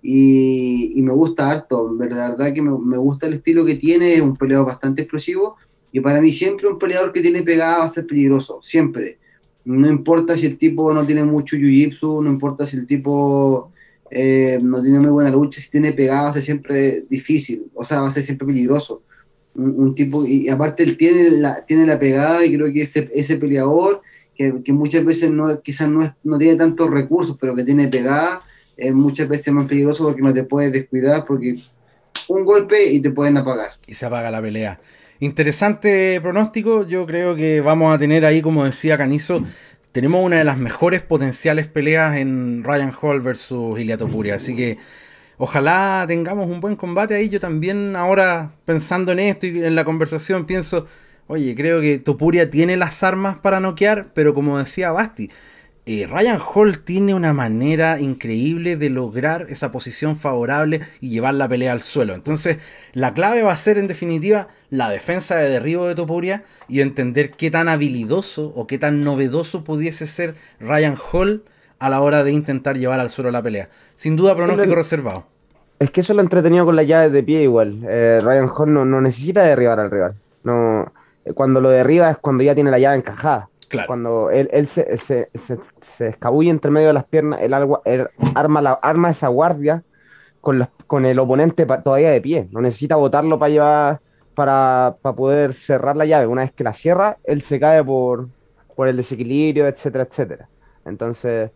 D: y, y me gusta harto. La verdad que me, me gusta el estilo que tiene, es un peleador bastante explosivo, y para mí siempre un peleador que tiene pegada va a ser peligroso, siempre. No importa si el tipo no tiene mucho jiu-jitsu, no importa si el tipo... Eh, no tiene muy buena lucha, si tiene pegada va a ser siempre difícil, o sea, va a ser siempre peligroso. Un, un tipo, y aparte él tiene la, tiene la pegada, y creo que ese, ese peleador, que, que muchas veces no, quizás no, es, no tiene tantos recursos, pero que tiene pegada, es muchas veces más peligroso porque no te puedes descuidar, porque un golpe y te pueden apagar.
A: Y se apaga la pelea. Interesante pronóstico, yo creo que vamos a tener ahí, como decía Canizo, tenemos una de las mejores potenciales peleas en Ryan Hall versus Ilia Topuria, así que ojalá tengamos un buen combate ahí. Yo también ahora, pensando en esto y en la conversación, pienso, oye, creo que Topuria tiene las armas para noquear, pero como decía Basti, eh, Ryan Hall tiene una manera increíble de lograr esa posición favorable y llevar la pelea al suelo. Entonces, la clave va a ser, en definitiva, la defensa de derribo de Topuria y entender qué tan habilidoso o qué tan novedoso pudiese ser Ryan Hall a la hora de intentar llevar al suelo la pelea. Sin duda, pronóstico reservado.
E: Es que eso lo entretenido con las llaves de pie igual. Eh, Ryan Hall no, no necesita derribar al rival. No, eh, cuando lo derriba es cuando ya tiene la llave encajada.
A: Claro.
E: Cuando él, él se, se, se, se escabulle entre medio de las piernas, él, algo- él arma, la, arma esa guardia con, los- con el oponente pa- todavía de pie. No necesita botarlo para llevar, para, para poder cerrar la llave. Una vez que la cierra, él se cae por, por el desequilibrio, etcétera, etcétera. Entonces,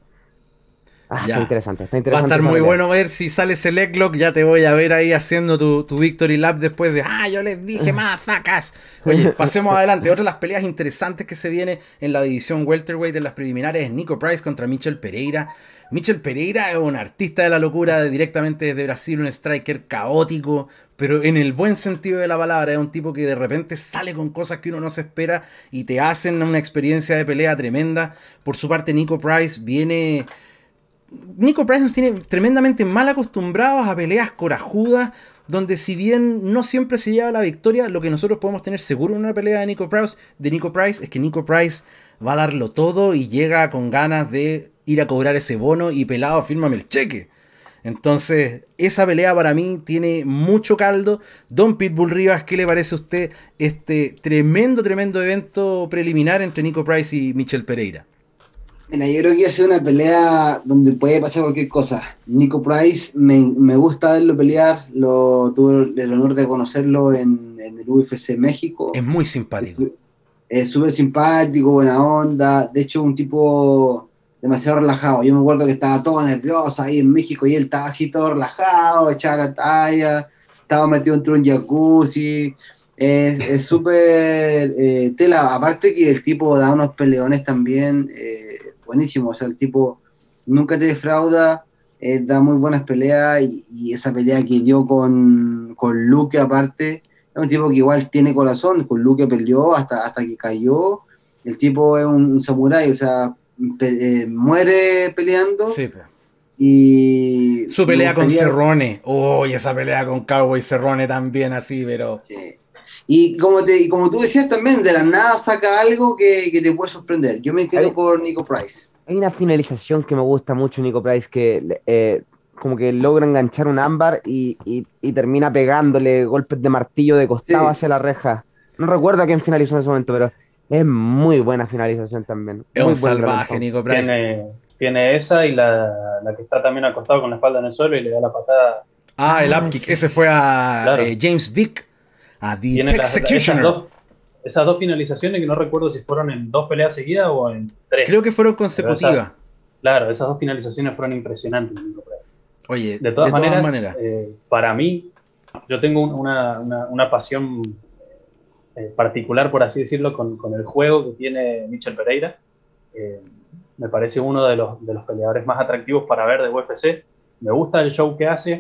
E: ah,
A: Ya.
E: está interesante, está
A: Va a
E: interesante
A: estar
E: esa
A: muy
E: pelea.
A: bueno ver si sale ese leglock. Ya te voy a ver ahí haciendo tu, tu victory lap después de, ah, yo les dije más facas. Oye, pasemos adelante. Otra de las peleas interesantes que se viene en la división welterweight en las preliminares es Nico Price contra Michel Pereira. Michel Pereira es un artista de la locura, directamente desde Brasil, un striker caótico, pero en el buen sentido de la palabra. Es un tipo que de repente sale con cosas que uno no se espera y te hacen una experiencia de pelea tremenda. Por su parte, Nico Price viene... Nico Price nos tiene tremendamente mal acostumbrados a peleas corajudas, donde si bien no siempre se lleva la victoria, lo que nosotros podemos tener seguro en una pelea de Nico Price, de Nico Price es que Nico Price va a darlo todo y llega con ganas de ir a cobrar ese bono y pelado, fírmame el cheque. Entonces, esa pelea para mí tiene mucho caldo. Don Pitbull Rivas, ¿qué le parece a usted este tremendo, tremendo evento preliminar entre Nico Price y Michel Pereira?
D: Mira, yo creo que iba a ser una pelea donde puede pasar cualquier cosa. Nico Price, me, me gusta verlo pelear, lo, tuve el honor de conocerlo en, en el U F C México.
A: Es muy simpático.
D: Es súper simpático, buena onda, de hecho un tipo demasiado relajado. Yo me acuerdo que estaba todo nervioso ahí en México y él estaba así todo relajado, echaba la talla, estaba metido entre un jacuzzi. Es súper eh, tela, aparte que el tipo da unos peleones también eh, buenísimos, o sea, el tipo nunca te defrauda, eh, da muy buenas peleas, y, y esa pelea que dio con, con Luque aparte, es un tipo que igual tiene corazón. Con Luque peleó hasta, hasta que cayó, el tipo es un, un samurái, o sea, pe, eh, muere peleando.
A: Sí, pues.
D: Y
A: su pelea con Cerrone, uy, oh, esa pelea con Cowboy Cerrone también así, pero...
D: Sí. Y como, te, y como tú decías también, de la nada saca algo que, que te puede sorprender. Yo me quedo hay, por Nico Price.
E: Hay una finalización que me gusta mucho, Nico Price, que eh, como que logra enganchar un ámbar y, y, y termina pegándole golpes de martillo de costado sí. hacia la reja. No recuerdo a quién finalizó en ese momento, pero es muy buena finalización también.
A: Es un salvaje, Nico Price.
B: Tiene, tiene esa y la, la que está también acostado con la espalda en el suelo y le da la patada.
A: Ah, el upkick. Ese fue a claro. eh, James Vick. A The Executioner.
B: Esas dos, esas dos finalizaciones que no recuerdo si fueron en dos peleas seguidas o en tres.
A: Creo que fueron consecutivas.
B: Esa, claro, esas dos finalizaciones fueron impresionantes.
A: Oye,
B: de todas
A: de
B: maneras,
A: todas maneras.
B: Eh, para mí, yo tengo una, una, una pasión eh, particular, por así decirlo, con, con el juego que tiene Michel Pereira. Eh, me parece uno de los, de los peleadores más atractivos para ver de U F C. Me gusta el show que hace.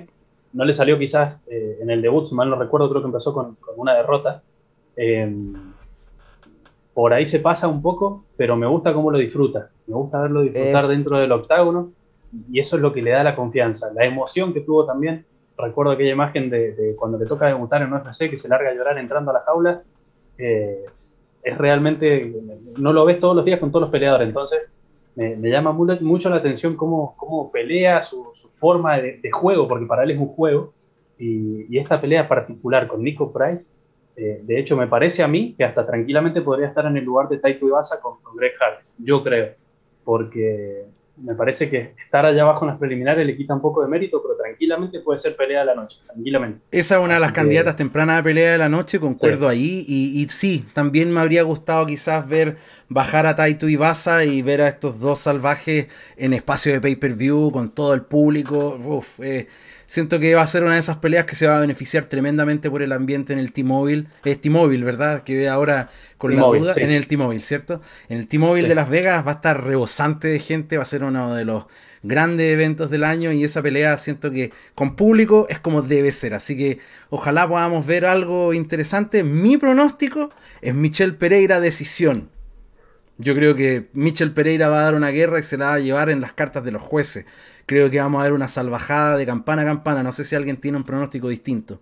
B: no le salió quizás eh, en el debut, si mal no recuerdo, creo que empezó con, con una derrota. Eh, por ahí se pasa un poco, pero me gusta cómo lo disfruta. Me gusta verlo disfrutar
E: Es-
B: dentro del octágono, y eso es lo que le da la confianza. La emoción que tuvo también, recuerdo aquella imagen de, de cuando le toca debutar en U F C, que se larga a llorar entrando a la jaula. Eh, es realmente, no lo ves todos los días con todos los peleadores, entonces me, me llama mucho, mucho la atención cómo, cómo pelea, su, su forma de, de juego, porque para él es un juego, y, y esta pelea particular con Nico Price, eh, de hecho me parece a mí que hasta tranquilamente podría estar en el lugar de Taito Ibasa con, con Greg Hart, yo creo, porque me parece que estar allá abajo en las preliminares le quita un poco de mérito, pero tranquilamente puede ser pelea de la noche, tranquilamente.
A: Esa es una de las
B: Así que-
A: candidatas tempranas de pelea de la noche, concuerdo
B: Sí.
A: ahí. Y, y sí, también me habría gustado quizás ver bajar a Taito Ibasa y ver a estos dos salvajes en espacio de pay-per-view con todo el público. Uf, eh, siento que va a ser una de esas peleas que se va a beneficiar tremendamente por el ambiente en el T-Mobile. Es T-Mobile, ¿verdad? Que ve ahora con la
B: T-Mobile,
A: duda.
B: sí.
A: En el T-Mobile, ¿cierto? En el T-Mobile
B: Sí.
A: de Las Vegas va a estar rebosante de gente, va a ser uno de los grandes eventos del año, y esa pelea siento que con público es como debe ser, así que ojalá podamos ver algo interesante. Mi pronóstico es Michel Pereira decisión. Yo creo que Michel Pereira va a dar una guerra y se la va a llevar en las cartas de los jueces. Creo que vamos a ver una salvajada de campana a campana. No sé si alguien tiene un pronóstico distinto.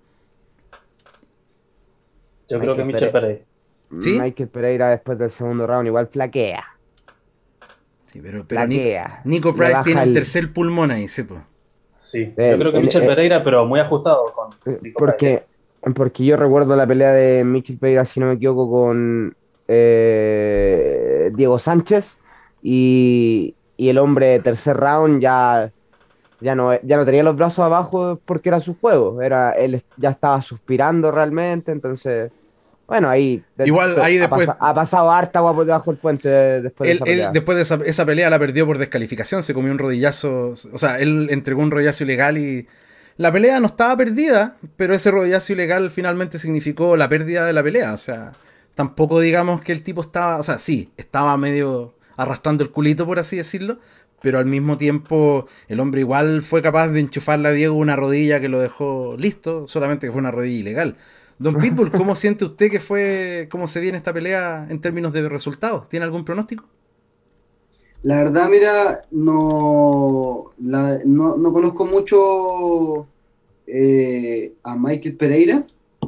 B: Yo creo que Michel Pereira.
A: ¿Sí?
E: Michael Pereira después del segundo round igual flaquea.
A: Sí, pero, pero Ni-
E: Flaquea.
A: Nico
E: Le
A: Price
E: baja
A: tiene un
E: el-
A: tercer pulmón ahí, ¿sí? Po?
B: Sí,
E: Eh,
B: yo creo que
E: en-
B: Michel
E: eh,
B: Pereira, pero muy ajustado con Nico Price.
E: Porque, porque yo recuerdo la pelea de Michel Pereira, si no me equivoco, con eh, Diego Sánchez, y, y el hombre tercer round ya, ya, no, ya no tenía los brazos abajo porque era su juego, era, él ya estaba suspirando realmente, entonces, bueno, ahí, de-
A: Igual, ahí
E: ha,
A: después-
E: pasa- ha pasado harta agua por debajo del puente de- después de
A: Él,
E: esa
A: él,
E: pelea.
A: después de esa, esa pelea la perdió por descalificación, se comió un rodillazo, o sea, él entregó un rodillazo ilegal y la pelea no estaba perdida, pero ese rodillazo ilegal finalmente significó la pérdida de la pelea, o sea, tampoco digamos que el tipo estaba, o sea, sí, estaba medio arrastrando el culito, por así decirlo, pero al mismo tiempo el hombre igual fue capaz de enchufarle a Diego una rodilla que lo dejó listo, solamente que fue una rodilla ilegal. Don Pitbull, ¿cómo siente usted que fue, cómo se viene esta pelea en términos de resultados? ¿Tiene algún pronóstico?
D: La verdad, mira, no, la- no, no conozco mucho eh, a Michael Pereira,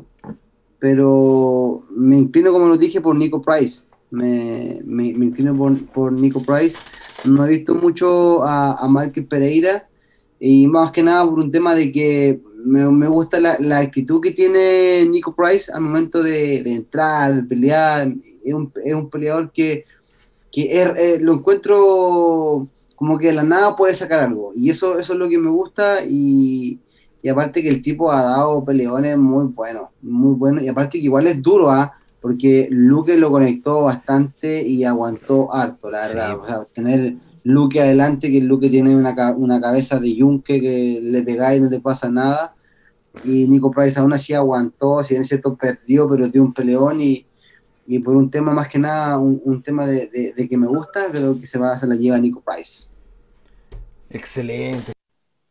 D: pero me inclino, como lo dije, por Nico Price. Me, me, me inclino por, por Nico Price. No he visto mucho a, a Michael Pereira, y más que nada por un tema de que me, me gusta la, la actitud que tiene Nico Price al momento de, de entrar, de pelear. Es un, es un peleador que que er, eh, lo encuentro como que de la nada puede sacar algo, y eso, eso es lo que me gusta, y, y aparte que el tipo ha dado peleones muy buenos, muy buenos, y aparte que igual es duro, ¿ah? Porque Luque lo conectó bastante y aguantó harto, la verdad.
A: Sí.
D: O sea, tener Luque adelante, que el Luque tiene una, ca- una cabeza de yunque que le pegáis y no le pasa nada, y Nico Price aún así aguantó, si bien es cierto perdió, pero dio un peleón, y y por un tema más que nada, un, un tema de, de, de que me gusta, creo que se va se la lleva Nico Price.
A: Excelente.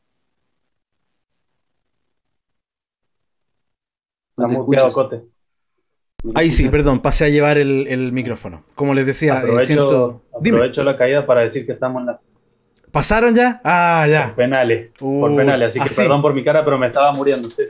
D: No
B: Está
D: te
B: muteado,
D: escuchas.
B: Cote.
D: No te
A: Ahí sí,
D: escuchas.
A: perdón, pasé a llevar el, el micrófono. Como les decía, eh,
B: Aprovecho,
A: siento... Dime,
B: aprovecho la caída para decir que estamos en la
A: ¿pasaron ya? Ah,
B: por
A: ya.
B: penales. por
A: Uh,
B: penales, así que
A: así.
B: perdón por mi cara, pero me estaba muriendo. ¿sí?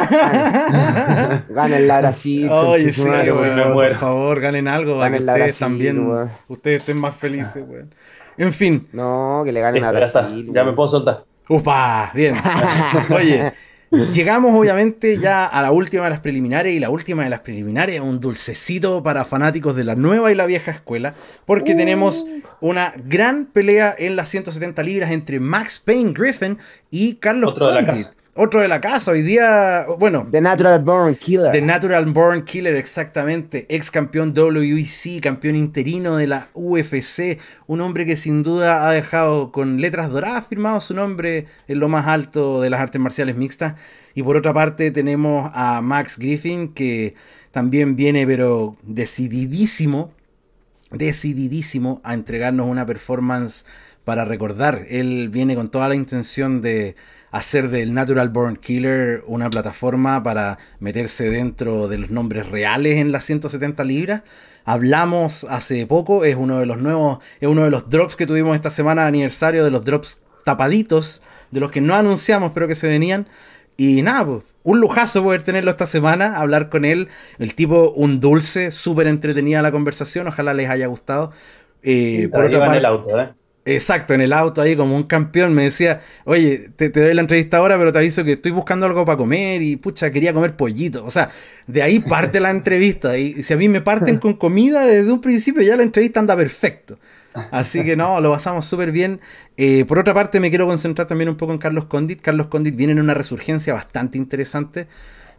E: Ganen la Brasil.
A: Oye, sí,
B: madre,
A: weón,
B: weón, me
A: por
B: muero.
A: favor, ganen algo para que
E: Ganen la
A: ustedes
E: Brasil,
A: también,
E: weón.
A: ustedes estén más felices, weón. En fin,
E: No, que le ganen a
B: Listo, ya está,
E: Brasil.
B: ya me
E: weón.
B: puedo soltar.
A: upa, bien. Oye, llegamos obviamente ya a la última de las preliminares, y la última de las preliminares es un dulcecito para fanáticos de la nueva y la vieja escuela, porque tenemos una gran pelea en las ciento setenta libras entre Max Payne Griffin y Carlos
B: Otro de la
A: Condit.
B: casa.
A: Otro de la casa, hoy día, bueno,
E: The Natural Born Killer.
A: The Natural Born Killer, exactamente, ex campeón W B C, campeón interino de la U F C, un hombre que sin duda ha dejado con letras doradas firmado su nombre en lo más alto de las artes marciales mixtas. Y por otra parte tenemos a Max Griffin, que también viene pero decididísimo, decididísimo a entregarnos una performance para recordar. Él viene con toda la intención de hacer del Natural Born Killer una plataforma para meterse dentro de los nombres reales en las ciento setenta libras. Hablamos hace poco, es uno de los nuevos, es uno de los drops que tuvimos esta semana de aniversario, de los drops tapaditos, de los que no anunciamos pero que se venían. Y nada, pues, un lujazo poder tenerlo esta semana, hablar con él. El tipo, un dulce, súper entretenida la conversación, ojalá les haya gustado. Eh,
B: Sí,
A: por otra
B: en
A: parte,
B: el auto, ¿eh?
A: exacto, en el auto ahí como un campeón me decía, oye, te, te doy la entrevista ahora, pero te aviso que estoy buscando algo para comer y pucha, quería comer pollito. O sea, de ahí parte la entrevista. Y si a mí me parten con comida desde un principio, ya la entrevista anda perfecto. Así que no, lo pasamos súper bien. Eh, por otra parte, me quiero concentrar también un poco en Carlos Condit. Carlos Condit viene en una resurgencia bastante interesante.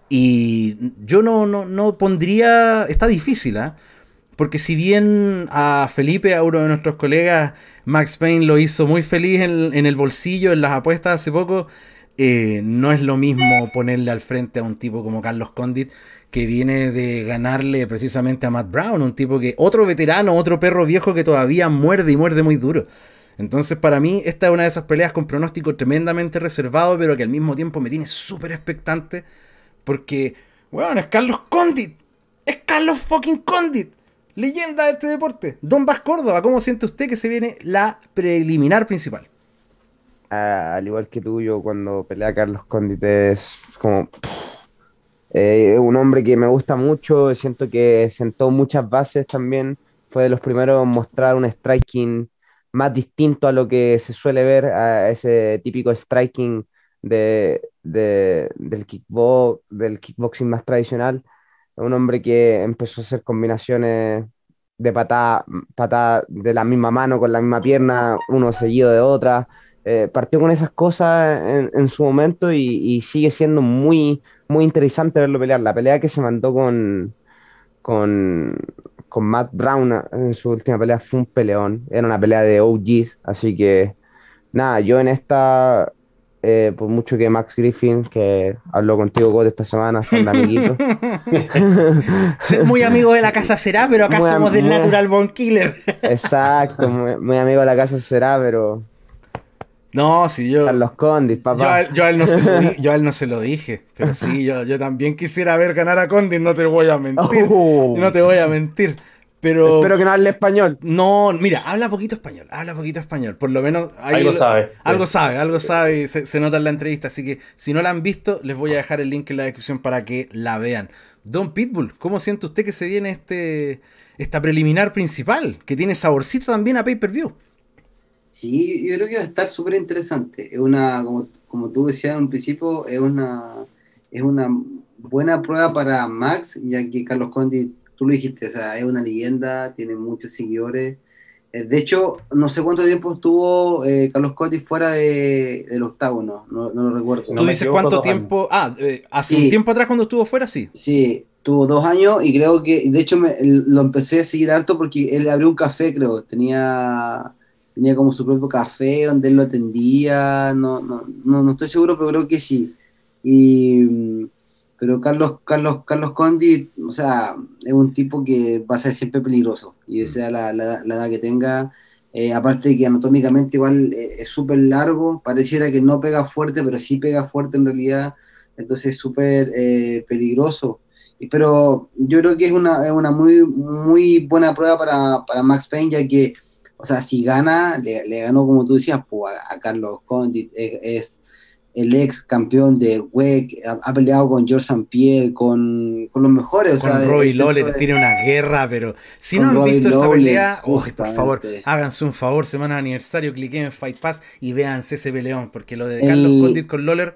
A: Y yo no, no, no pondría... Está difícil, ¿eh? Porque si bien a Felipe, a uno de nuestros colegas, Max Payne lo hizo muy feliz en, en el bolsillo, en las apuestas hace poco, eh, no es lo mismo ponerle al frente a un tipo como Carlos Condit, que viene de ganarle precisamente a Matt Brown, un tipo que, otro veterano, otro perro viejo que todavía muerde y muerde muy duro. Entonces para mí esta es una de esas peleas con pronóstico tremendamente reservado, pero que al mismo tiempo me tiene súper expectante, porque, bueno, es Carlos Condit, es Carlos fucking Condit. Leyenda de este deporte. Don Bas Córdoba, ¿cómo siente usted que se viene la preliminar principal?
E: Ah, al igual que tú, yo cuando pelea a Carlos Condit es como eh, un hombre que me gusta mucho, siento que sentó muchas bases también, fue de los primeros en mostrar un striking más distinto a lo que se suele ver, a ese típico striking de, de- del kickbox, del kickboxing más tradicional. Un hombre que empezó a hacer combinaciones de patada, patada de la misma mano con la misma pierna, uno seguido de otra. Eh, partió con esas cosas en, en su momento y, y sigue siendo muy, muy interesante verlo pelear. La pelea que se mandó con, con, con Matt Brown en su última pelea fue un peleón. Era una pelea de O Gs, así que nada, yo en esta, eh, por mucho que Max Griffin, que habló contigo God esta semana, son de amiguitos.
A: Ser muy amigo de la casa será, pero acá
E: Muy am-
A: somos del
E: muy-
A: Natural Born Killer.
E: Exacto, muy, muy amigo de la casa será, pero
A: No, si yo,
E: Carlos Condit,
A: yo, a
E: papá.
A: él, yo a él no se lo di- yo a él no se lo dije, pero sí, yo, yo también quisiera ver ganar a Condit, no te voy a mentir,
E: Oh.
A: no te voy a mentir, pero
E: Espero que no hable español.
A: no, mira, habla poquito español, habla poquito español, por lo menos ahí
B: Algo
A: lo-
B: sabe, sí.
A: algo sabe, algo sabe, se, se nota en la entrevista, así que si no la han visto, les voy a dejar el link en la descripción para que la vean. Don Pitbull, ¿cómo siente usted que se viene este esta preliminar principal, que tiene saborcito también a pay-per-view?
D: Sí, yo creo que va a estar súper interesante. Es una, como, como tú decías en un principio, es una, es una buena prueba para Max, ya que Carlos Condit, tú lo dijiste, o sea, es una leyenda, tiene muchos seguidores. Eh, De hecho, no sé cuánto tiempo estuvo eh, Carlos Condit fuera de, del octágono, no, no lo recuerdo.
B: No
A: ¿Tú
B: me
A: dices
B: equivoco,
A: cuánto
B: dos
A: tiempo? Ah, eh, hace
D: Sí.
A: un tiempo atrás cuando estuvo fuera, sí.
D: Sí, tuvo dos años y creo que, de hecho, me, lo empecé a seguir harto porque él abrió un café, creo. Tenía, tenía como su propio café donde él lo atendía. No, no, no, no estoy seguro, pero creo que sí. Y, mm, pero Carlos, Carlos, Carlos Condit, o sea, es un tipo que va a ser siempre peligroso. Y sea la, la, la edad que tenga. Eh, aparte de que anatómicamente igual eh, es súper largo, pareciera que no pega fuerte, pero sí pega fuerte en realidad. Entonces es súper eh, peligroso. Y- Pero yo creo que es una, es una muy, muy buena prueba para, para Max Payne, ya que, o sea, si gana, le, le ganó, como tú decías, pues, a, a Carlos Condit, es, es el ex campeón de W E C, ha, ha peleado con George Saint Pierre, con, con los mejores. O
A: Con
D: sea,
A: Robbie
D: dentro
A: Lawler
D: de-
A: tiene una guerra, pero si
D: Con
A: no han
D: Robbie
A: visto esa
D: Lawler,
A: pelea, uy, por favor,
D: justamente.
A: háganse un favor, semana de aniversario, cliquen en Fight Pass y véanse ese peleón, porque lo de
D: El-
A: Carlos Condit con Lawler,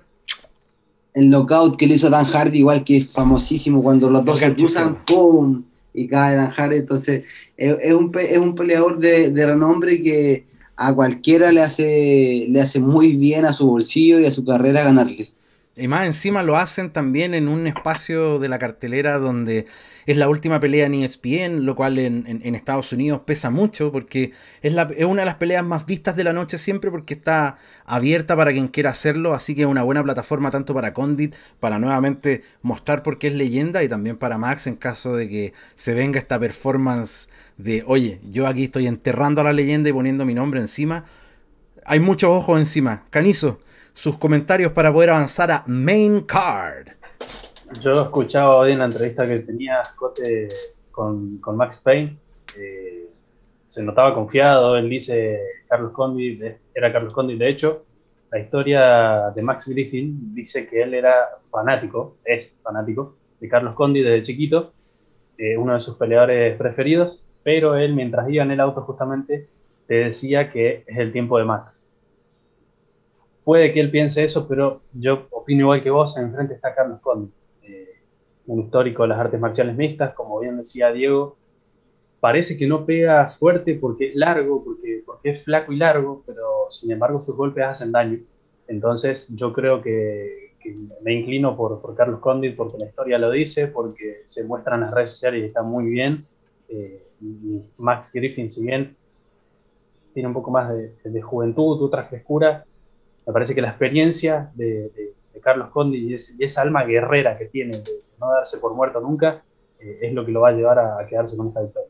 D: el knockout que le hizo Dan Hardy, igual que es famosísimo, cuando los dos
A: El
D: se
A: gancho
D: cruzan,
A: izquierdo.
D: ¡pum! Y cae Dan Hardy. Entonces, es, es un, pe- es un peleador de, de renombre que a cualquiera le hace, le hace muy bien a su bolsillo y a su carrera ganarle.
A: y más encima lo hacen también en un espacio de la cartelera donde es la última pelea en E S P N, lo cual en, en- en Estados Unidos pesa mucho porque es, la, es una de las peleas más vistas de la noche siempre porque está abierta para quien quiera hacerlo, así que es una buena plataforma tanto para Condit, para nuevamente mostrar por qué es leyenda y también para Max en caso de que se venga esta performance de, oye, yo aquí estoy enterrando a la leyenda y poniendo mi nombre encima. Hay muchos ojos encima. Canizo, sus comentarios para poder avanzar a Main Card.
B: Yo escuchaba hoy en la entrevista que tenía Scott eh, con, con Max Payne, eh, se notaba confiado. Él dice, Carlos Condit, era Carlos Condit, de hecho, la historia de Max Griffin dice que él era fanático, es fanático, de Carlos Condit desde chiquito, eh, uno de sus peleadores preferidos, pero él mientras iba en el auto justamente te decía que es el tiempo de Max. Puede que él piense eso, pero yo opino igual que vos. Enfrente está Carlos Condit, eh, un histórico de las artes marciales mixtas, como bien decía Diego. Parece que no pega fuerte porque es largo, porque, porque es flaco y largo, pero sin embargo sus golpes hacen daño. Entonces yo creo que, que me inclino por, por Carlos Condit, porque la historia lo dice, porque se muestra en las redes sociales y está muy bien. Eh, y Max Griffin, si bien tiene un poco más de, de juventud, otra frescura, me parece que la experiencia de, de, de Carlos Condit y, es, y esa alma guerrera que tiene de no darse por muerto nunca, eh, es lo que lo va a llevar a, a quedarse con esta victoria.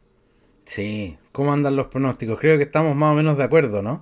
A: Sí, ¿cómo andan los pronósticos? Creo que estamos más o menos de acuerdo, ¿no?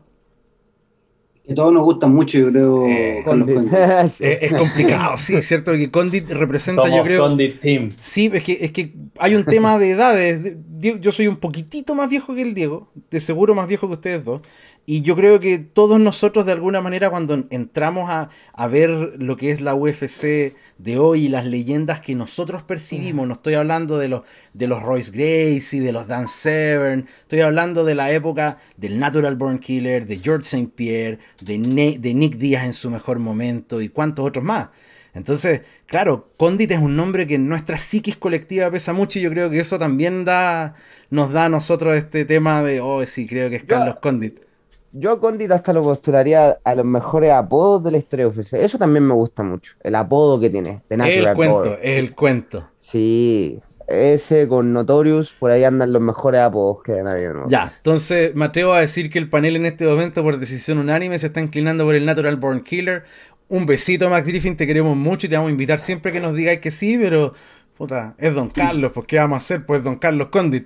D: Que todos nos gustan mucho, yo creo.
A: Eh,
D: Carlos Condit.
A: Es, es complicado, sí, es cierto que Condit representa,
B: Somos
A: yo creo...
B: Condit Team.
A: Sí, es que, es que hay un tema de edades. Yo soy un poquitito más viejo que el Diego, de seguro más viejo que ustedes dos. Y yo creo que todos nosotros, de alguna manera, cuando entramos a, a ver lo que es la U F C de hoy y las leyendas que nosotros percibimos, no estoy hablando de los, de los Royce Gracie, de los Dan Severn, estoy hablando de la época del Natural Born Killer, de George Saint Pierre, de, ne de Nick Diaz en su mejor momento y cuantos otros más. Entonces, claro, Condit es un nombre que en nuestra psiquis colectiva pesa mucho y yo creo que eso también da, nos da a nosotros este tema de, oh, sí, creo que es Carlos Condit.
E: Yo a Condit hasta lo postularía a los mejores apodos de la historia de U F C. Eso también me gusta mucho, el apodo que tiene.
A: Es el cuento, es el cuento.
E: Sí, ese con Notorious, por ahí andan los mejores apodos que nadie no.
A: Ya, entonces me atrevo a decir que el panel en este momento, por decisión unánime, se está inclinando por el Natural Born Killer. Un besito, Max Griffin, te queremos mucho y te vamos a invitar siempre que nos digáis que sí, pero puta, es Don Carlos, pues ¿qué vamos a hacer? Pues Don Carlos Condit.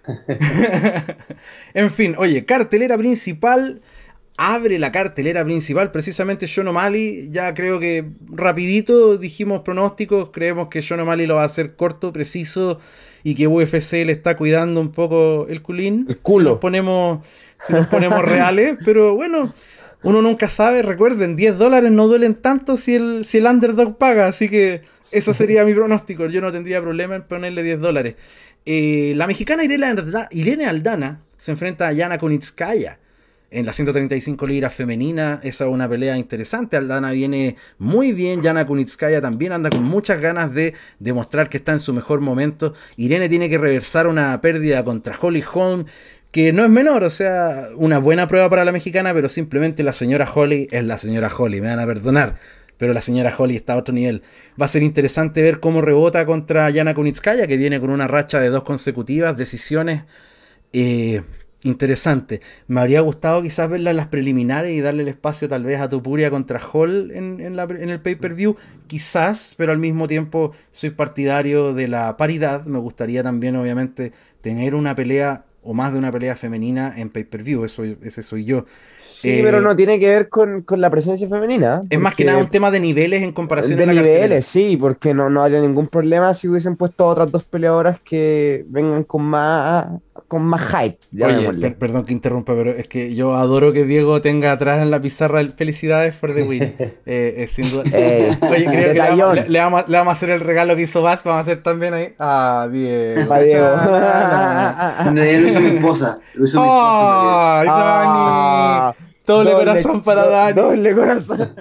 A: En fin, oye, cartelera principal. Abre la cartelera principal precisamente Sean O'Malley. Ya creo que rapidito dijimos pronósticos. Creemos que Sean O'Malley lo va a hacer corto, preciso, y que U F C le está cuidando un poco el culín.
E: El culo.
A: Si nos ponemos, si nos ponemos reales, pero bueno, uno nunca sabe. Recuerden, diez dólares no duelen tanto si el, si el underdog paga, así que eso sería mi pronóstico. Yo no tendría problema en ponerle diez dólares. Eh, la mexicana Irene Aldana se enfrenta a Yana Kunitskaya en las ciento treinta y cinco libras femenina. Esa es una pelea interesante. Aldana viene muy bien. Yana Kunitskaya también anda con muchas ganas de demostrar que está en su mejor momento. Irene tiene que reversar una pérdida contra Holly Holm, que no es menor, o sea, una buena prueba para la mexicana, pero simplemente la señora Holly es la señora Holly, me van a perdonar, pero la señora Holly está a otro nivel. Va a ser interesante ver cómo rebota contra Yana Kunitskaya, que viene con una racha de dos consecutivas decisiones eh, interesante. Me habría gustado quizás verla en las preliminares y darle el espacio tal vez a Topuria contra Hall en, en, la, en el pay-per-view, quizás, pero al mismo tiempo soy partidario de la paridad. Me gustaría también, obviamente, tener una pelea o más de una pelea femenina en pay-per-view. Eso, ese soy yo.
E: Sí,
A: eh,
E: pero no tiene que ver con, con la presencia femenina.
A: Es más que nada un tema de niveles en comparación
E: de
A: a la
E: niveles,
A: cartelera.
E: sí, porque no, no habría ningún problema si hubiesen puesto a otras dos peleadoras que vengan con más con más hype.
A: Oye, per perdón que interrumpa, pero es que yo adoro que Diego tenga atrás en la pizarra el felicidades for the win. Eh, eh, sin duda.
E: Eh,
A: Oye, creo que le vamos, le, le, vamos, le vamos a hacer el regalo que hizo Bax, vamos a hacer también ahí. Ah, Diego.
E: Pa Diego.
D: En realidad lo hizo mi esposa. Lo hizo mi esposa.
A: ¡Ay,
E: Ah,
A: Dani! Doble, doble corazón para
E: do,
A: Dani.
E: Doble corazón.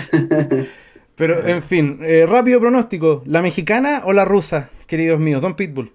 A: Pero, en fin, eh, rápido pronóstico. ¿La mexicana o la rusa, queridos míos? Don Pitbull.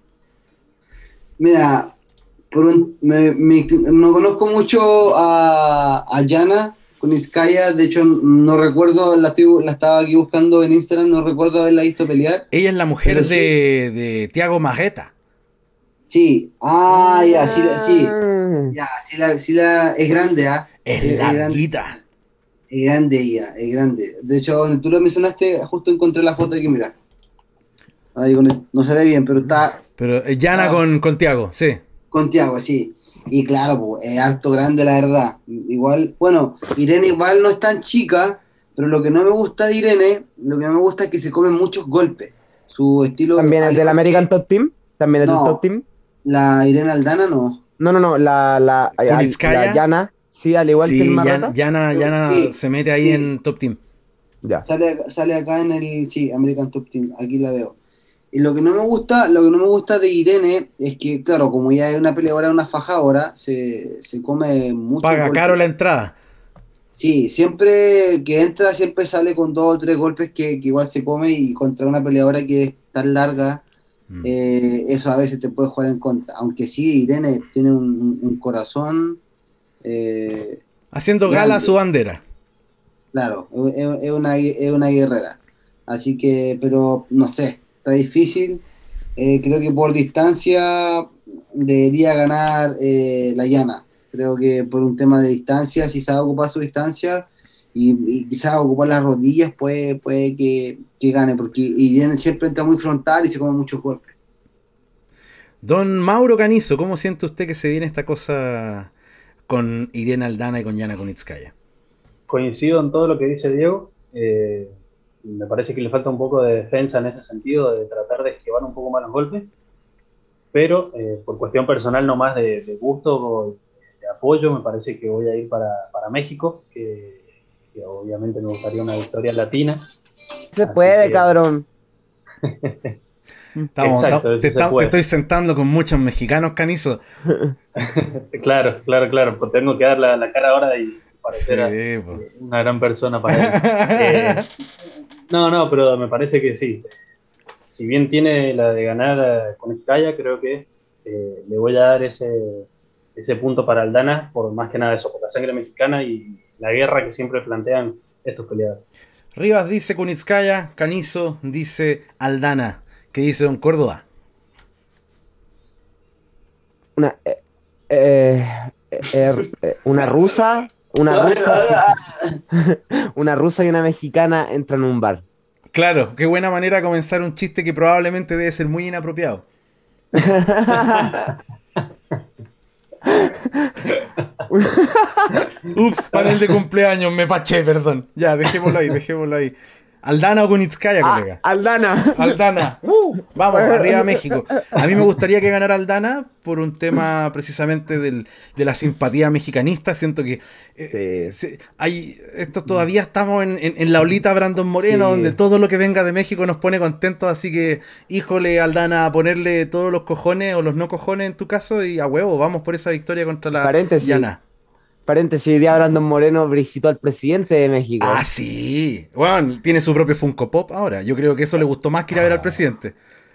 D: Mira, por un, me, me, no conozco mucho a, a Yana Kunitskaya. De hecho, no recuerdo, la, estoy, la estaba aquí buscando en Instagram, no recuerdo haberla visto pelear.
A: Ella es la mujer de,
D: sí.
A: de Thiago Marreta.
D: Sí, ah, ya, sí, sí. Ya, sí la, sí la, es grande, ¿ah?
A: Es
D: Es
A: larguita.
D: Es grande ella, es grande. De hecho, tú lo mencionaste, justo encontré la foto aquí, mira. Ahí con el, no se ve bien, pero está...
A: Pero eh, Yana ah, con, con Thiago, sí.
D: Con Thiago, sí. Y claro, pues, es harto grande, la verdad. Igual, bueno, Irene igual no es tan chica, Pero lo que no me gusta de Irene, lo que no me gusta es que se comen muchos golpes. Su estilo...
E: ¿También es
D: al
E: del
D: igual
E: American
D: que-
E: Top Team? ¿También es del
D: No.
E: Top Team?
D: La Irene Aldana no.
E: No, no, no, la, la, la,
A: ¿Kunitskaya?
E: la Yana, sí, al igual que el
A: Sí,
E: Marrata.
A: Yana, Yana, Yana
D: Sí,
A: se mete ahí
D: sí.
A: en Top Team.
E: Ya.
D: Sale, acá- sale acá en el... Sí, American Top Team, aquí la veo. Y lo que no me gusta, lo que no me gusta de Irene es que, claro, como ya es una peleadora, una fajadora, se, se come mucho
A: Paga
D: golpe.
A: caro la entrada.
D: Sí, siempre que entra, siempre sale con dos o tres golpes que, que igual se come y contra una peleadora que es tan larga,
A: Mm.
D: eh, eso a veces te puede jugar en contra. Aunque sí, Irene tiene un, un- un corazón, eh,
A: Haciendo gala a
D: grande.
A: su bandera.
D: claro, es, es una, es una guerrera. Así que, pero no sé, está difícil. Eh, creo que por distancia debería ganar eh, la llana. Creo que por un tema de distancia, si sabe ocupar su distancia y, y quizás ocupar las rodillas, puede, puede que, que gane, porque Irene siempre entra muy frontal y se come muchos golpes.
A: Don Mauro Canizo, ¿cómo siente usted que se viene esta cosa con Irene Aldana y con Yana Kunitskaya?
B: Coincido en todo lo que dice Diego. Eh, me parece que le falta un poco de defensa en ese sentido, de tratar de esquivar un poco más los golpes. Pero eh, por cuestión personal, no más de, de gusto, de apoyo, me parece que voy a ir para, para México, que, que obviamente me gustaría una victoria latina.
E: Se
B: Así
E: puede,
B: que-
E: cabrón.
A: Estamos-
B: Exacto,
A: te,
B: eso se
A: estamos- te
B: puede.
A: estoy sentando con muchos mexicanos, Canizo.
B: Claro, claro, claro, pues tengo que dar la, la cara ahora y parecer a-
A: Sí, po.
B: una gran persona para él. Eh, no, no, pero me parece que sí. Si bien tiene la de ganar eh, con Skaya, creo que eh, le voy a dar ese, ese punto para Aldana, por más que nada eso, por la sangre mexicana y la guerra que siempre plantean estos peleadores.
A: Rivas dice Kunitskaya, Canizo dice Aldana. ¿Qué dice Don Córdoba?
E: Una, eh, eh, eh, eh, una rusa, una rusa, una rusa y una mexicana entran en un bar.
A: Claro, qué buena manera de comenzar un chiste que probablemente debe ser muy inapropiado. Ups, panel de cumpleaños, me paché, perdón. Ya, dejémoslo ahí, dejémoslo ahí. Aldana o Kunitskaya,
E: Ah,
A: colega.
E: Aldana.
A: Aldana. ¡Uh! Vamos, arriba México. A mí me gustaría que ganara Aldana por un tema precisamente del, de la simpatía mexicanista. Siento que eh,
E: Sí.
A: se- hay, esto todavía estamos en, en- en la olita Brandon Moreno,
E: Sí.
A: donde todo lo que venga de México nos pone contentos. Así que, híjole, Aldana, a ponerle todos los cojones o los no cojones en tu caso y a huevo, vamos por esa victoria contra la
E: Paréntesis.
A: Llana.
E: Paréntesis, hoy día Brandon Moreno visitó al presidente de México.
A: Ah, sí. Bueno, tiene su propio Funko Pop ahora. Yo creo que eso le gustó más que ir a ver al presidente.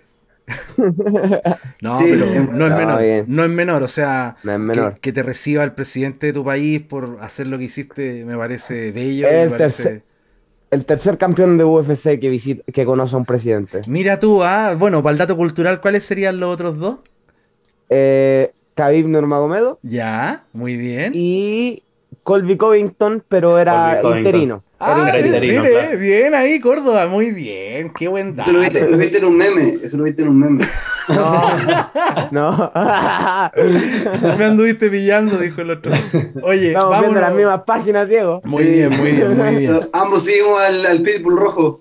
A: No,
D: Sí,
A: pero
D: es
A: no es
E: verdad.
A: menor.
E: Bien.
A: No es menor. O sea,
E: No es menor.
A: Que, que te reciba el presidente de tu país por hacer lo que hiciste me parece bello. y
E: El
A: me parece...
E: tercer- El tercer campeón de U F C que visita, que conoce a un presidente.
A: Mira tú, ah, bueno, para el dato cultural, ¿cuáles serían los otros dos?
E: Eh, Khabib Nurmagomedov
A: Ya, muy bien.
E: y Colby Covington, pero era
B: Colby Covington.
E: interino.
A: Ah,
B: Era
A: mire,
B: interino,
A: mire,
B: claro.
A: bien ahí, Córdoba, muy bien. Qué buen
D: Eso
A: dato.
D: lo viste, lo viste en un meme, eso lo viste en un meme.
E: No, no.
A: Me anduviste pillando, dijo el otro. Oye,
E: Estamos viendo
A: vámonos.
E: las mismas páginas, Diego.
A: Muy bien, muy bien, muy bien.
D: Ambos seguimos al, al Pitbull rojo.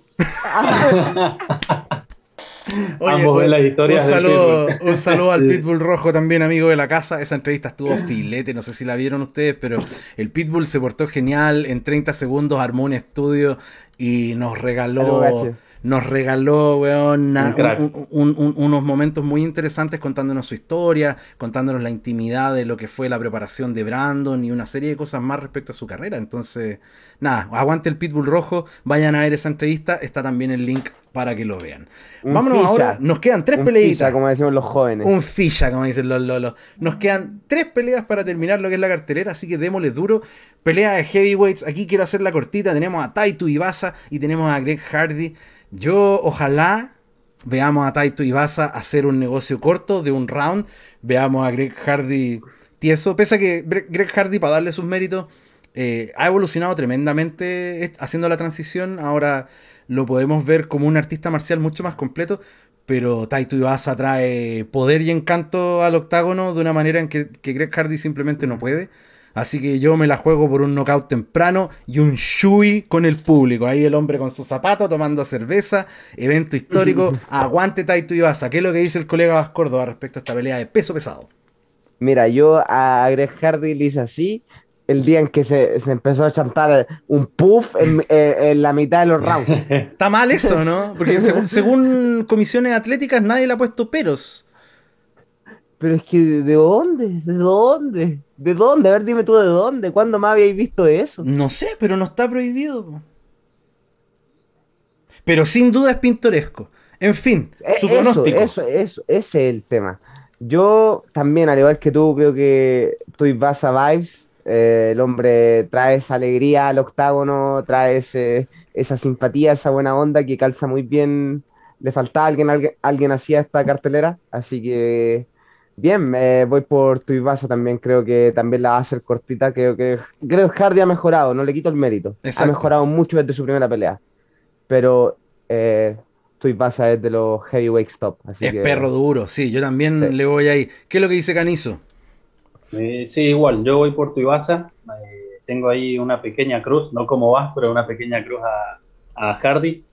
B: Ambos ven las historias
A: un
B: del
A: saludo,
B: Pitbull.
A: un saludo al
B: Sí.
A: Pitbull Rojo, también amigo de la casa. Esa entrevista estuvo filete, no sé si la vieron ustedes, pero el Pitbull se portó genial. En treinta segundos armó un estudio y nos regaló,
E: Algo gacho.
A: nos regaló, weón, na-
B: Un crack.
A: un- un- un- unos momentos muy interesantes contándonos su historia, contándonos la intimidad de lo que fue la preparación de Brandon y una serie de cosas más respecto a su carrera. Entonces, nada, aguante el Pitbull Rojo, vayan a ver esa entrevista, está también el link para que lo vean.
E: Un
A: Vámonos
E: ficha.
A: ahora, nos quedan tres
E: Un
A: peleitas.
E: ficha, como decimos los jóvenes.
A: Un ficha, como dicen los lolos. Nos quedan tres peleas para terminar lo que es la cartelera, así que démosle duro. Pelea de heavyweights, aquí quiero hacerla cortita. Tenemos a Taito Ibasa y tenemos a Greg Hardy. Yo ojalá veamos a Taito Ibasa hacer un negocio corto de un round. Veamos a Greg Hardy tieso. Pese a que Bre- Greg Hardy, para darle sus méritos, eh, ha evolucionado tremendamente est- haciendo la transición. Ahora lo podemos ver como un artista marcial mucho más completo. Pero Taito Ibasa trae poder y encanto al octágono de una manera en que, que Greg Hardy simplemente no puede. Así que yo me la juego por un knockout temprano y un shui con el público. Ahí el hombre con su zapato tomando cerveza, evento histórico. Aguante Taito Iwasa. ¿Qué es lo que dice el colega Vas Córdoba respecto a esta pelea de peso pesado?
E: Mira, yo a Greg Hardy le hice así el día en que se, se empezó a chantar un puff en, en- en la mitad de los rounds.
A: Está mal eso, ¿no? Porque según, según comisiones atléticas nadie le ha puesto peros.
E: Pero es que, ¿de dónde? ¿De dónde? ¿De dónde? A ver, dime tú de dónde. ¿Cuándo más habéis visto eso?
A: No sé, pero no está prohibido, po. Pero sin duda es pintoresco. En fin,
E: Eh,
A: su
E: Eso,
A: pronóstico.
E: eso, eso, ese es el tema. Yo también, al igual que tú, creo que Tuivasa Vibes, eh, el hombre trae esa alegría al octágono, trae ese- esa simpatía, esa buena onda que calza muy bien. Le faltaba alguien, alguien, alguien hacía esta cartelera, así que bien, me voy por Tuivasa también, creo que también la va a hacer cortita, creo que creo que Hardy ha mejorado, no le quito el mérito, ha
A: Exacto.
E: mejorado mucho desde su primera pelea, pero eh, Tuivasa es de los heavyweight top, así
A: Es
E: que
A: perro duro, sí, yo también
E: sí.
A: le voy ahí. ¿Qué es lo que dice Canizo?
B: Eh, sí, igual, yo voy por Tuivasa. Eh, tengo ahí una pequeña cruz, no como vas, pero una pequeña cruz a, a Hardy.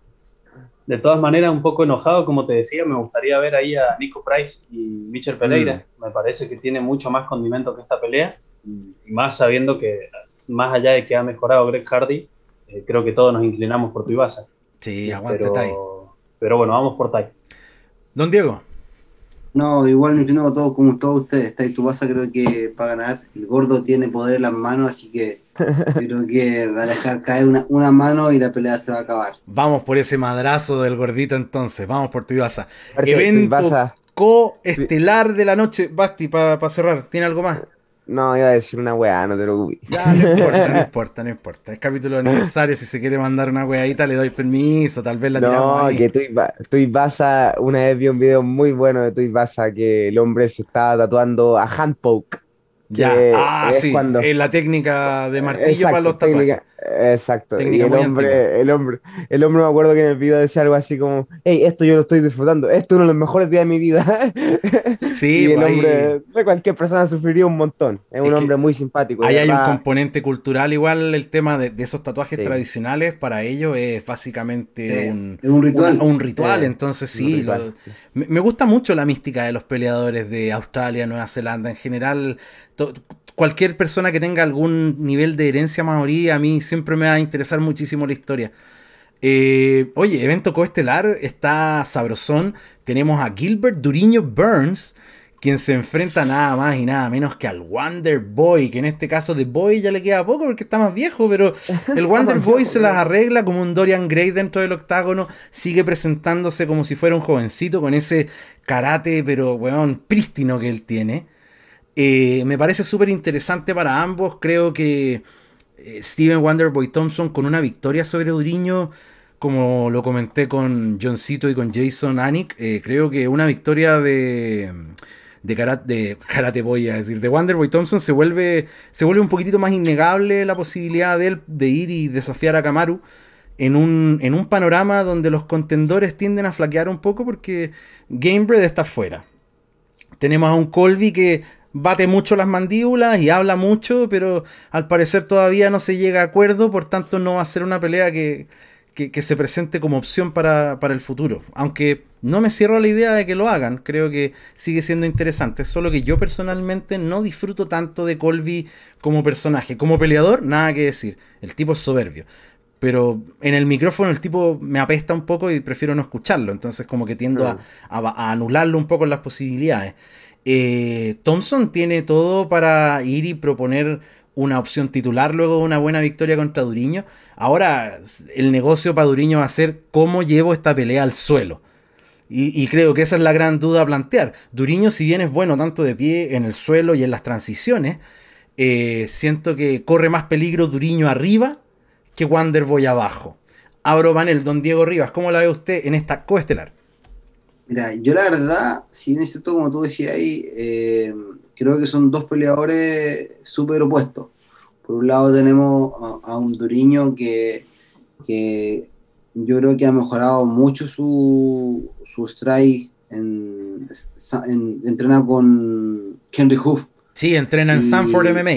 B: De todas maneras, un poco enojado, como te decía, me gustaría ver ahí a Nico Price y Mitchell Pereira. Me parece que tiene mucho más condimento que esta pelea, y y más sabiendo que, más allá de que ha mejorado Greg Hardy, eh, creo que todos nos inclinamos por Tuivasa.
A: Sí, aguante Tai.
B: Pero, pero bueno, vamos por Tai.
A: Don Diego.
D: No, igual me inclino todo como todos ustedes. Taitubasa creo que va a ganar. El gordo tiene poder en las manos, así que creo que va a dejar caer una, una mano y la pelea se va a acabar.
A: Vamos por ese madrazo del gordito entonces. Vamos por Tuivasa.
E: Aparte,
A: Evento
E: Tuivasa-
A: coestelar de la noche. Basti, para cerrar, ¿tiene algo más?
E: No, iba a decir una weá, no te preocupes.
A: Ya, no importa, no importa, no importa. Es capítulo de aniversario, si se quiere mandar una weadita le doy permiso, tal vez la tiramos
E: No,
A: ahí.
E: que Tuiva- Tuivasa, una vez vi un video muy bueno de Tuivasa que el hombre se estaba tatuando a handpoke.
A: Ya,
E: que
A: ah,
E: es
A: sí,
E: cuando-
A: es la técnica de martillo
E: Exacto,
A: para los tatuajes.
E: técnica- exacto.
A: Técnica
E: y el
A: muy
E: hombre, el hombre, el hombre me acuerdo que en el video decía algo así como, hey, esto yo lo estoy disfrutando, esto es uno de los mejores días de mi vida.
A: Sí,
E: y el
A: pues ahí-
E: hombre, de cualquier persona sufriría un montón. Es un
A: Es que
E: hombre muy simpático. de
A: Ahí hay un
E: verdad.
A: componente cultural, igual el tema de, de esos tatuajes
E: Sí.
A: tradicionales, para ellos es básicamente
D: Sí,
A: un,
D: es un ritual.
A: una- un ritual,
E: Sí,
A: entonces
E: un
A: sí,
E: ritual.
A: lo- me, me gusta mucho la mística de los peleadores de Australia, Nueva Zelanda, en general, to- cualquier persona que tenga algún nivel de herencia maorí, a mí siempre me va a interesar muchísimo la historia. Eh, oye, evento coestelar está sabrosón. Tenemos a Gilbert Duriño Burns, quien se enfrenta nada más y nada menos que al Wonder Boy, que en este caso de Boy ya le queda poco porque está más viejo, pero el Wonder
E: más
A: Boy
E: viejo,
A: se las
E: claro.
A: arregla como un Dorian Gray dentro del octágono, sigue presentándose como si fuera un jovencito con ese karate, pero weón, prístino que él tiene. Eh, me parece súper interesante para ambos. Creo que eh, Steven Wonderboy Thompson con una victoria sobre Duriño, como lo comenté con Johncito y con Jason Anik, eh, creo que una victoria de, de, karate, de Karate Boy, a decir, de Wonderboy Thompson se vuelve, se vuelve un poquitito más innegable la posibilidad de él de ir y desafiar a Kamaru. En un, en un panorama donde los contendores tienden a flaquear un poco porque Gamebred está fuera. Tenemos a un Colby que bate mucho las mandíbulas y habla mucho, pero al parecer todavía no se llega a acuerdo, por tanto no va a ser una pelea que, que, que se presente como opción para, para el futuro. Aunque no me cierro a la idea de que lo hagan, creo que sigue siendo interesante, solo que yo personalmente no disfruto tanto de Colby como personaje. Como peleador, nada que decir, el tipo es soberbio. Pero en el micrófono el tipo me apesta un poco y prefiero no escucharlo. Entonces como que tiendo a, a, a anularlo un poco en las posibilidades. Eh, Thompson tiene todo para ir y proponer una opción titular luego de una buena victoria contra Duriño. Ahora el negocio para Duriño va a ser cómo llevo esta pelea al suelo. Y, y creo que esa es la gran duda a plantear. Duriño, si bien es bueno tanto de pie en el suelo y en las transiciones, eh, siento que corre más peligro Duriño arriba que Wonderboy abajo. Abro panel, don Diego Rivas, ¿cómo la ve usted en esta coestelar?
D: Mira, yo la verdad, si bien es cierto, como tú decías ahí, eh, creo que son dos peleadores súper opuestos. Por un lado tenemos a, a un Duriño que, que yo creo que ha mejorado mucho su, su strike, en, en, entrena con Henry Hoof.
A: Sí, entrena en
D: Y-
A: Sanford M M A.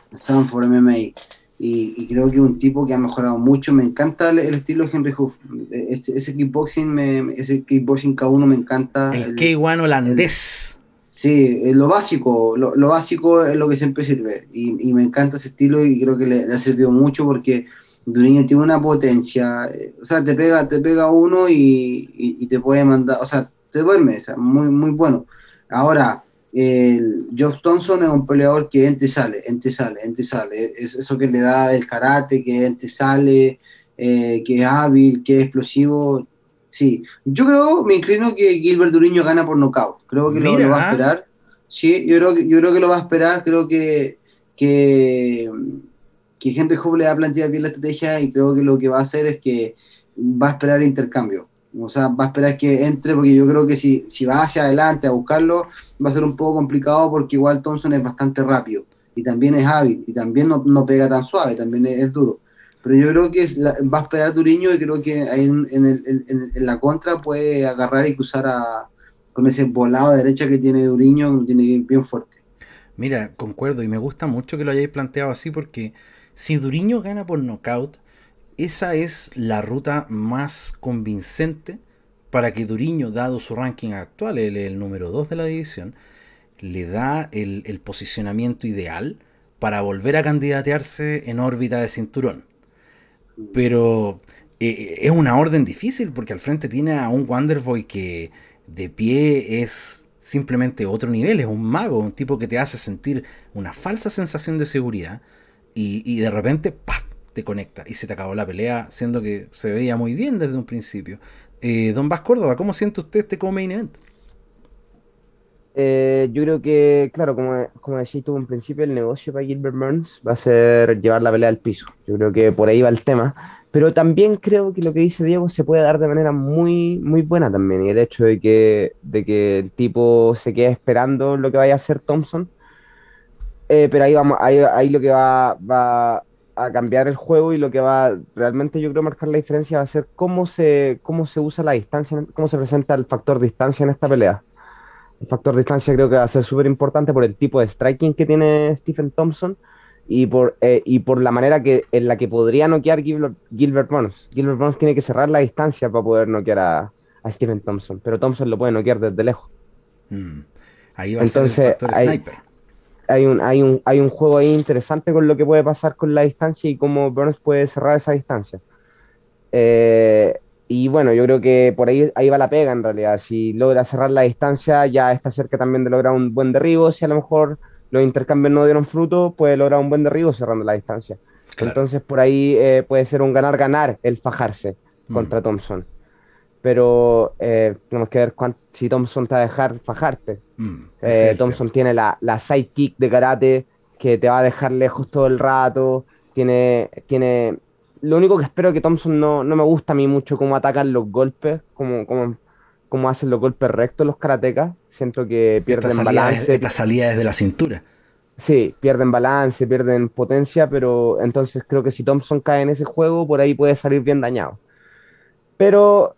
D: Stanford M M A. Y, y creo que es un tipo que ha mejorado mucho. Me encanta el, el estilo de Henry Hoof. Ese, ese kickboxing, me, ese kickboxing K uno me encanta.
A: El,
D: el
A: K uno holandés.
D: El, sí, lo básico, lo, lo básico es lo que siempre sirve. Y, y me encanta ese estilo y creo que le, le ha servido mucho porque Duriño tiene una potencia. Eh, o sea, te pega, te pega uno y, y, y te puede mandar, o sea, te duerme, o sea, muy, muy bueno. Ahora, el Josh Thompson es un peleador que entra y sale, entra y sale, entra y sale. Es eso que le da el karate, que entra y sale, eh, que es hábil, que es explosivo. Sí, yo creo, me inclino que Gilbert Duriño gana por nocaut. Creo que lo, lo va a
A: Mira,
D: esperar. Sí, yo creo que, yo creo que lo va a esperar. Creo que, que, que Henry Hoof le va a plantear bien la estrategia y creo que lo que va a hacer es que va a esperar intercambio. O sea, va a esperar que entre porque yo creo que si, si va hacia adelante a buscarlo va a ser un poco complicado porque igual Thompson es bastante rápido y también es hábil y también no, no pega tan suave, también es, es duro. Pero yo creo que es la, va a esperar Duriño y creo que ahí en, en, el, en, en la contra puede agarrar y cruzar a, con ese volado de derecha que tiene Duriño, que lo tiene bien, bien fuerte.
A: mira, concuerdo y me gusta mucho que lo hayáis planteado así porque si Duriño gana por nocaut, esa es la ruta más convincente para que Duriño, dado su ranking actual, el, el número dos de la división, le da el, el posicionamiento ideal para volver a candidatearse en órbita de cinturón. Pero eh, es una orden difícil porque al frente tiene a un Wonderboy que de pie es simplemente otro nivel, es un mago, un tipo que te hace sentir una falsa sensación de seguridad y, y de repente ¡pap! Te conecta y se te acabó la pelea, siendo que se veía muy bien desde un principio. Eh, Don Vas Córdoba, ¿cómo siente usted este como main event?
E: Eh, yo creo que, claro, como, como decís tú en principio, el negocio para Gilbert Burns va a ser llevar la pelea al piso. Yo creo que por ahí va el tema. Pero también creo que lo que dice Diego se puede dar de manera muy, muy buena también. Y el hecho de que, de que el tipo se quede esperando lo que vaya a hacer Thompson. Eh, pero ahí vamos, ahí, ahí lo que va, va a cambiar el juego y lo que va realmente yo creo marcar la diferencia va a ser cómo se, cómo se usa la distancia, cómo se presenta el factor distancia en esta pelea. El factor distancia creo que va a ser súper importante por el tipo de striking que tiene Stephen Thompson y por, eh, y por la manera que, en la que podría noquear Gilbert, Gilbert Burns. Gilbert Burns tiene que cerrar la distancia para poder noquear a, a Stephen Thompson, pero Thompson lo puede noquear desde lejos.
A: Mm, ahí va a ser el
E: Entonces
A: factor
E: hay,
A: sniper.
E: hay, un, hay, un, hay un juego ahí interesante con lo que puede pasar con la distancia y cómo Burns puede cerrar esa distancia. Eh, y bueno, yo creo que por ahí, ahí va la pega en realidad. Si logra cerrar la distancia, ya está cerca también de lograr un buen derribo. Si a lo mejor los intercambios no dieron fruto, puede lograr un buen derribo cerrando la distancia.
A: Claro.
E: Entonces por ahí eh, puede ser un ganar-ganar el fajarse
A: Mm,
E: contra Thompson. Pero eh, tenemos que ver cuán- si Thompson te va a dejar fajarte.
A: mm, ese es
E: Eh,
A: el
E: Thompson
A: tema.
E: tiene la, la sidekick de karate que te va a dejar lejos todo el rato. Tiene, tiene... Lo único que espero es que Thompson no, no me gusta a mí mucho cómo atacan los golpes, cómo, cómo, cómo hacen los golpes rectos los karatecas. Siento que
A: Esta
E: pierden
A: salida, es,
E: balance.
A: esta salida desde la cintura.
E: Sí, pierden balance, pierden potencia, pero entonces creo que si Thompson cae en ese juego, por ahí puede salir bien dañado. Pero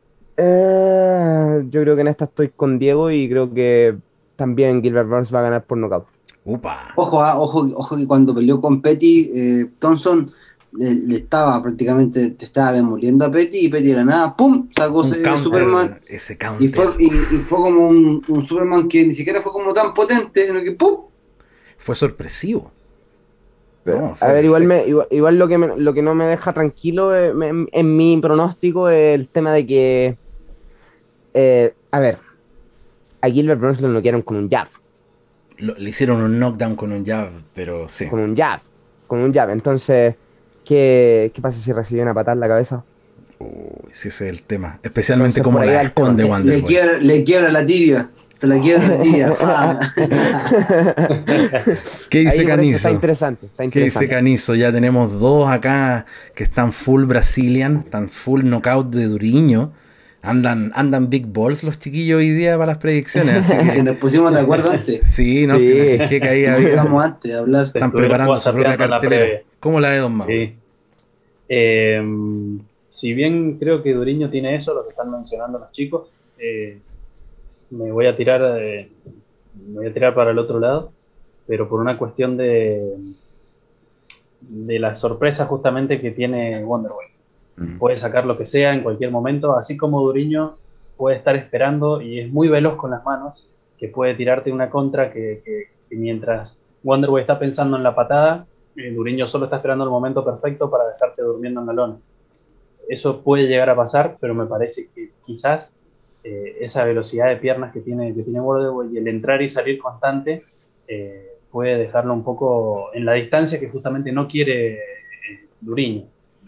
E: eh, yo creo que en esta estoy con Diego y creo que también Gilbert Burns va a ganar por nocaut.
A: Upa.
D: Ojo, ah, ojo, ojo que cuando peleó con Petty, eh, Thompson le, le estaba prácticamente, te estaba demoliendo a Petty y Petty de la nada, ¡pum! Sacó
A: Un
D: ese
A: counter,
D: Superman
A: ese
D: y fue,
A: counter.
D: y, y fue como un, un Superman que ni siquiera fue como tan potente, sino que ¡pum!
A: Fue sorpresivo.
E: Pero,
A: No,
E: a
A: fue
E: ver, igual, me,
A: perfecto.
E: igual, igual lo que me- lo que no me deja tranquilo eh, me- en, en mi pronóstico es el tema de que, eh, a ver, a Gilbert Burns lo noquearon con un jab,
A: Lo- le hicieron un knockdown con un jab, pero sí.
E: con un jab, con un jab. Entonces, ¿qué, qué pasa si recibió una patada en la cabeza?
A: Uy, sí, ese es el tema. Especialmente
E: Entonces,
A: como
E: por ahí
A: la
E: va el tema.
A: esconde
D: Le, le
A: Wonderboy.
D: quiebra, le quiebra la tibia, se la quiebra la tibia. ¡Pam!
A: ¿Qué dice
E: Ahí por eso está
A: Canizo?
E: interesante, está
A: ¿Qué dice
E: interesante.
A: Canizo? Ya tenemos dos acá que están full Brazilian, están full knockout de Duriño. Andan, andan big balls los chiquillos hoy día para las predicciones, así
D: Que
A: que
D: nos pusimos de acuerdo antes.
A: sí, no
E: Sí.
A: sé, me fijé que ahí había,
D: Hablamos antes de hablar.
A: están
B: Estuvieron
A: preparando su propia
B: whatsappeando en la
A: cartelera.
B: previa.
A: ¿Cómo la de Don Mau?
B: Sí. Eh, si bien creo que Duriño tiene eso, lo que están mencionando los chicos, eh, me voy a tirar eh, me voy a tirar para el otro lado, pero por una cuestión de, de la sorpresa justamente que tiene Wonderboy.
A: Mm.
B: Puede sacar lo que sea en cualquier momento, así como Duriño puede estar esperando y es muy veloz con las manos, que puede tirarte una contra que, que, que mientras Wonderboy está pensando en la patada, eh, Duriño solo está esperando el momento perfecto para dejarte durmiendo en la lona. Eso puede llegar a pasar, pero me parece que quizás eh, esa velocidad de piernas que tiene, que tiene Wonderboy y el entrar y salir constante eh, puede dejarlo un poco en la distancia que justamente no quiere eh, Duriño.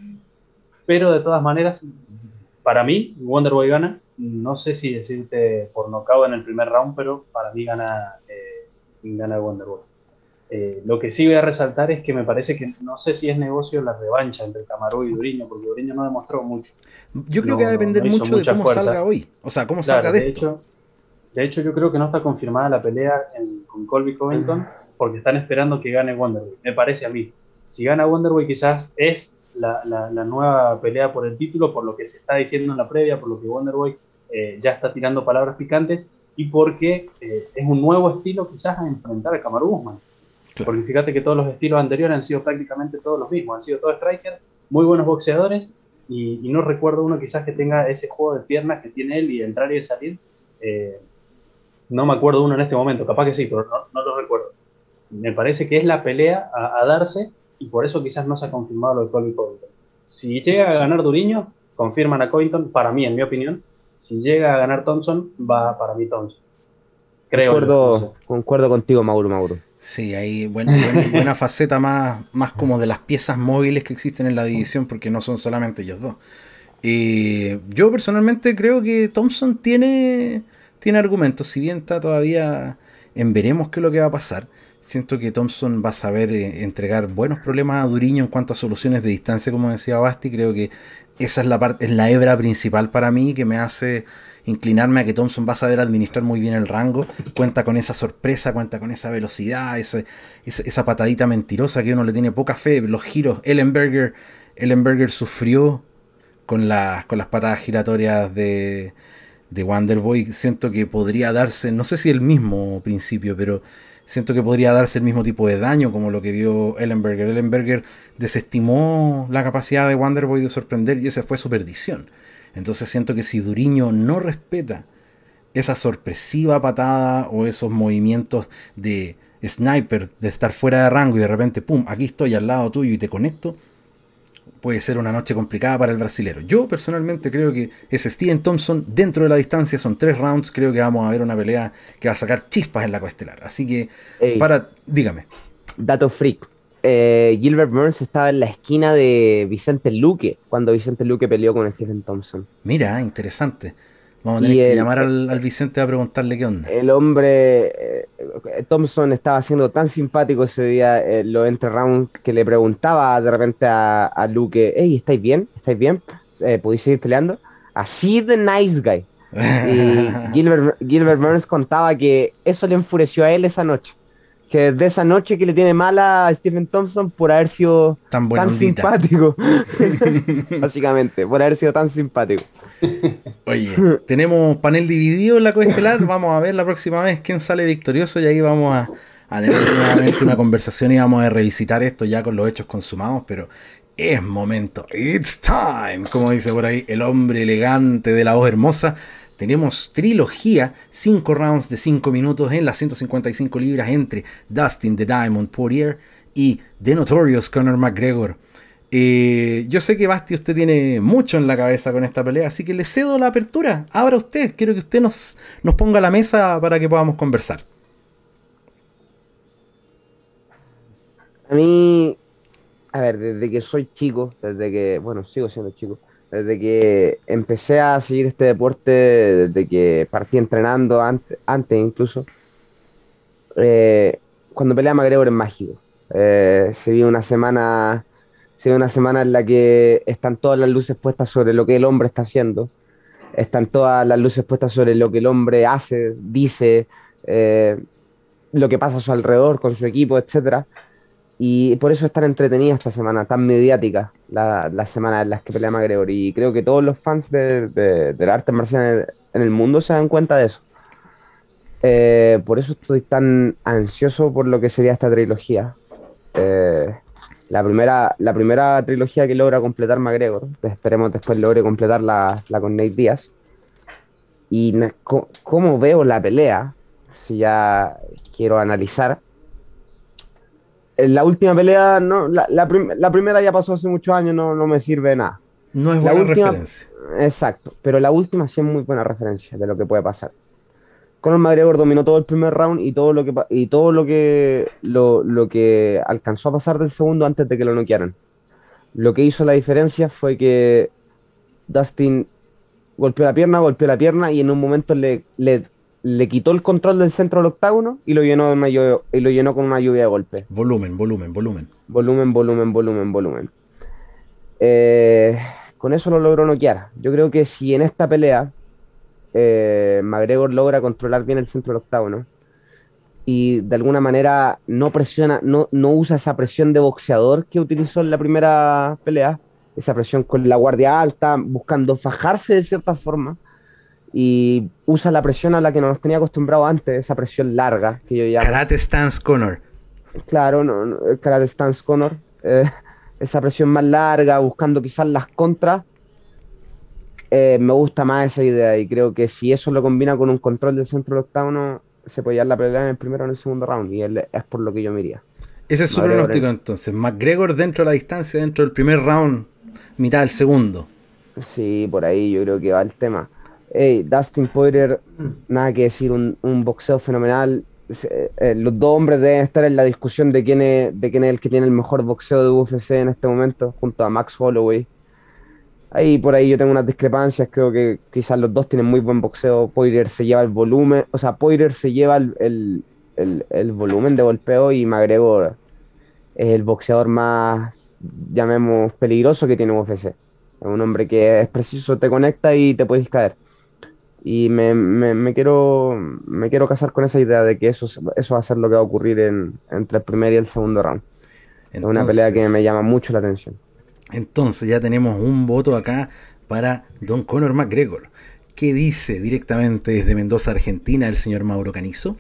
B: Pero de todas maneras, para mí, Wonderboy gana. No sé si decirte por nocaut en el primer round, pero para mí gana, eh, gana Wonderboy. Eh, lo que sí voy a resaltar es que me parece que no sé si es negocio la revancha entre Kamaru y Duriño, porque Duriño no demostró mucho.
A: Yo creo
B: No,
A: que va a depender
B: no, no hizo
A: mucho de
B: mucha
A: cómo
B: fuerza.
A: salga hoy. O sea, cómo
B: Claro,
A: salga de,
B: de
A: esto.
B: hecho, de hecho, yo creo que no está confirmada la pelea en- con Colby Covington porque están esperando que gane Wonderboy. Me parece a mí. Si gana Wonderboy, quizás es la, la- la nueva pelea por el título, por lo que se está diciendo en la previa, por lo que Wonderboy eh, ya está tirando palabras picantes y porque eh, es un nuevo estilo quizás a enfrentar a Kamaru Usman.
A: Claro.
B: Porque fíjate que todos los estilos anteriores han sido prácticamente todos los mismos, han sido todos strikers, muy buenos boxeadores, y, y no recuerdo uno quizás que tenga ese juego de piernas que tiene él y entrar y salir. Eh, no me acuerdo uno en este momento, capaz que sí, pero no, no lo recuerdo. Me parece que es la pelea a, a darse, y por eso quizás no se ha confirmado lo de Colby Covington. Si llega a ganar Duriño, confirman a Covington, para mí, en mi opinión. Si llega a ganar Thompson, va para mí Thompson. Creo yo, no
E: Concuerdo,
B: sé.
E: concuerdo contigo, Mauro, Mauro.
A: Sí, hay buen- buen- buena faceta más, más como de las piezas móviles que existen en la división, porque no son solamente ellos dos. Eh, yo personalmente creo que Thompson tiene, tiene argumentos, si bien está todavía en veremos qué es lo que va a pasar. Siento que Thompson va a saber eh, entregar buenos problemas a Duriño en cuanto a soluciones de distancia, como decía Basti. Creo que esa es la parte, es la hebra principal para mí que me hace inclinarme a que Thompson va a saber administrar muy bien el rango. Cuenta con esa sorpresa, cuenta con esa velocidad, ese, esa, esa patadita mentirosa que uno le tiene poca fe, los giros. Ellenberger, Ellenberger sufrió con las, con las patadas giratorias de, de Wonderboy. Siento que podría darse, no sé si el mismo principio, pero siento que podría darse el mismo tipo de daño como lo que vio Ellenberger. Ellenberger desestimó la capacidad de Wonderboy de sorprender y esa fue su perdición. Entonces siento que si Duriño no respeta esa sorpresiva patada o esos movimientos de sniper, de estar fuera de rango y de repente, pum, aquí estoy al lado tuyo y te conecto, puede ser una noche complicada para el brasilero. Yo personalmente creo que es Steven Thompson dentro de la distancia, son tres rounds, creo que vamos a ver una pelea que va a sacar chispas en la coestelar. Así que,
E: Ey,
A: para, dígame.
E: dato freak. Eh, Gilbert Burns estaba en la esquina de Vicente Luque cuando Vicente Luque peleó con Stephen Thompson.
A: Mira, interesante. Vamos a
E: Y
A: tener que
E: el,
A: llamar al, al Vicente a preguntarle qué onda.
E: el hombre, eh, Thompson estaba siendo tan simpático ese día en los entre rounds que le preguntaba de repente a, a Luque, hey, ¿estáis bien? ¿Estáis bien? Eh, ¿Podéis seguir peleando? Así de nice guy. Y Gilbert, Gilbert Burns contaba que eso le enfureció a él esa noche. Que desde esa noche que le tiene mala a Stephen Thompson por haber sido
A: Tan buena
E: tan
A: ondita.
E: simpático. Básicamente, por haber sido tan simpático.
A: Oye, tenemos panel dividido en la coestelar. Vamos a ver la próxima vez quién sale victorioso y ahí vamos a, a tener nuevamente una conversación y vamos a revisitar esto ya con los hechos consumados, pero es momento. It's time, como dice por ahí el hombre elegante de la voz hermosa. Tenemos trilogía, cinco rounds de cinco minutos en las ciento cincuenta y cinco libras entre Dustin the Diamond Poirier y The Notorious Conor McGregor. Eh, yo sé que Basti, usted tiene mucho en la cabeza con esta pelea, así que le cedo la apertura. Abra usted, quiero que usted nos, nos ponga a la mesa para que podamos conversar.
E: A mí, a ver, desde que soy chico, desde que, bueno, sigo siendo chico, desde que empecé a seguir este deporte, desde que partí entrenando, antes, antes incluso, eh, cuando pelea McGregor es mágico. Eh, se vive una semana, se vive una semana en la que están todas las luces puestas sobre lo que el hombre está haciendo, están todas las luces puestas sobre lo que el hombre hace, dice, eh, lo que pasa a su alrededor con su equipo, etcétera. Y por eso es tan entretenida esta semana, tan mediática, la, la semana en las que pelea McGregor. Y creo que todos los fans de, de, del arte marcial en el, en el mundo se dan cuenta de eso. Eh, por eso estoy tan ansioso por lo que sería esta trilogía. Eh, La primera, la primera trilogía que logra completar McGregor, esperemos después logre completar la, la con Nate Diaz. Y cómo veo la pelea, si ya quiero analizar. En la última pelea, no, la, la, prim la primera ya pasó hace muchos años, no, no me sirve de nada.
A: No es
E: la
A: buena
E: última,
A: referencia.
E: Exacto, pero la última sí es muy buena referencia de lo que puede pasar. Conor McGregor dominó todo el primer round y todo lo que y todo lo que lo, lo que alcanzó a pasar del segundo antes de que lo noquearan. Lo que hizo la diferencia fue que Dustin golpeó la pierna, golpeó la pierna y en un momento le, le, le quitó el control del centro del octágono y lo llenó de una lluvia, y lo llenó con una lluvia de golpes.
A: Volumen, volumen, volumen.
E: Volumen, volumen, volumen, volumen. Eh, con eso lo logró noquear. Yo creo que si en esta pelea Eh, McGregor logra controlar bien el centro del octágono y de alguna manera no presiona, no, no usa esa presión de boxeador que utilizó en la primera pelea, esa presión con la guardia alta, buscando fajarse de cierta forma, y usa la presión a la que nos tenía acostumbrado antes, esa presión larga que yo llamo.
A: Karate Stance Conor.
E: Claro, no, no, Karate Stance Conor, eh, esa presión más larga, buscando quizás las contras. Eh, me gusta más esa idea y creo que si eso lo combina con un control del centro del octágono, se puede llevar la pelea en el primero o en el segundo round, y él, es por lo que yo me iría.
A: Ese es su pronóstico entonces. McGregor dentro de la distancia, dentro del primer round, mitad del segundo.
E: Sí, por ahí yo creo que va el tema. Hey, Dustin Poirier, nada que decir, un, un boxeo fenomenal. Eh, los dos hombres deben estar en la discusión de quién, es, de quién es el que tiene el mejor boxeo de U F C en este momento, junto a Max Holloway. Ahí por ahí yo tengo unas discrepancias, creo que quizás los dos tienen muy buen boxeo. Poirier se lleva el volumen, o sea, Poirier se lleva el, el, el, el volumen de golpeo y McGregor es el boxeador más, llamemos, peligroso que tiene U F C. Es un hombre que es preciso, te conecta y te puedes caer. Y me, me, me quiero me quiero casar con esa idea de que eso, eso va a ser lo que va a ocurrir en, entre el primer y el segundo round. Entonces, es una pelea que me llama mucho la atención.
A: Entonces ya tenemos un voto acá para Don Conor McGregor. ¿Qué dice directamente desde Mendoza, Argentina, el señor Mauro Canizo?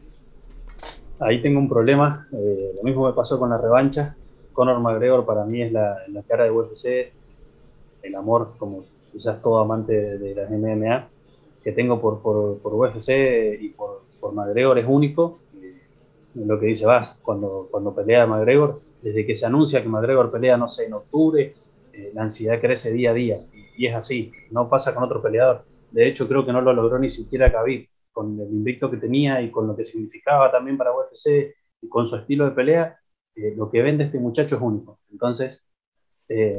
B: Ahí tengo un problema. Eh, lo mismo me pasó con la revancha. Conor McGregor para mí es la, la cara de U F C, el amor, como quizás todo amante de, de las M M A que tengo por, por, por U F C y por, por McGregor es único. Eh, lo que dice Bas, cuando, cuando pelea McGregor, desde que se anuncia que McGregor pelea, no sé, en octubre, eh, la ansiedad crece día a día, y, y es así, no pasa con otro peleador. De hecho, creo que no lo logró ni siquiera Khabib, con el invicto que tenía y con lo que significaba también para U F C, y con su estilo de pelea, eh, lo que vende este muchacho es único. Entonces, eh,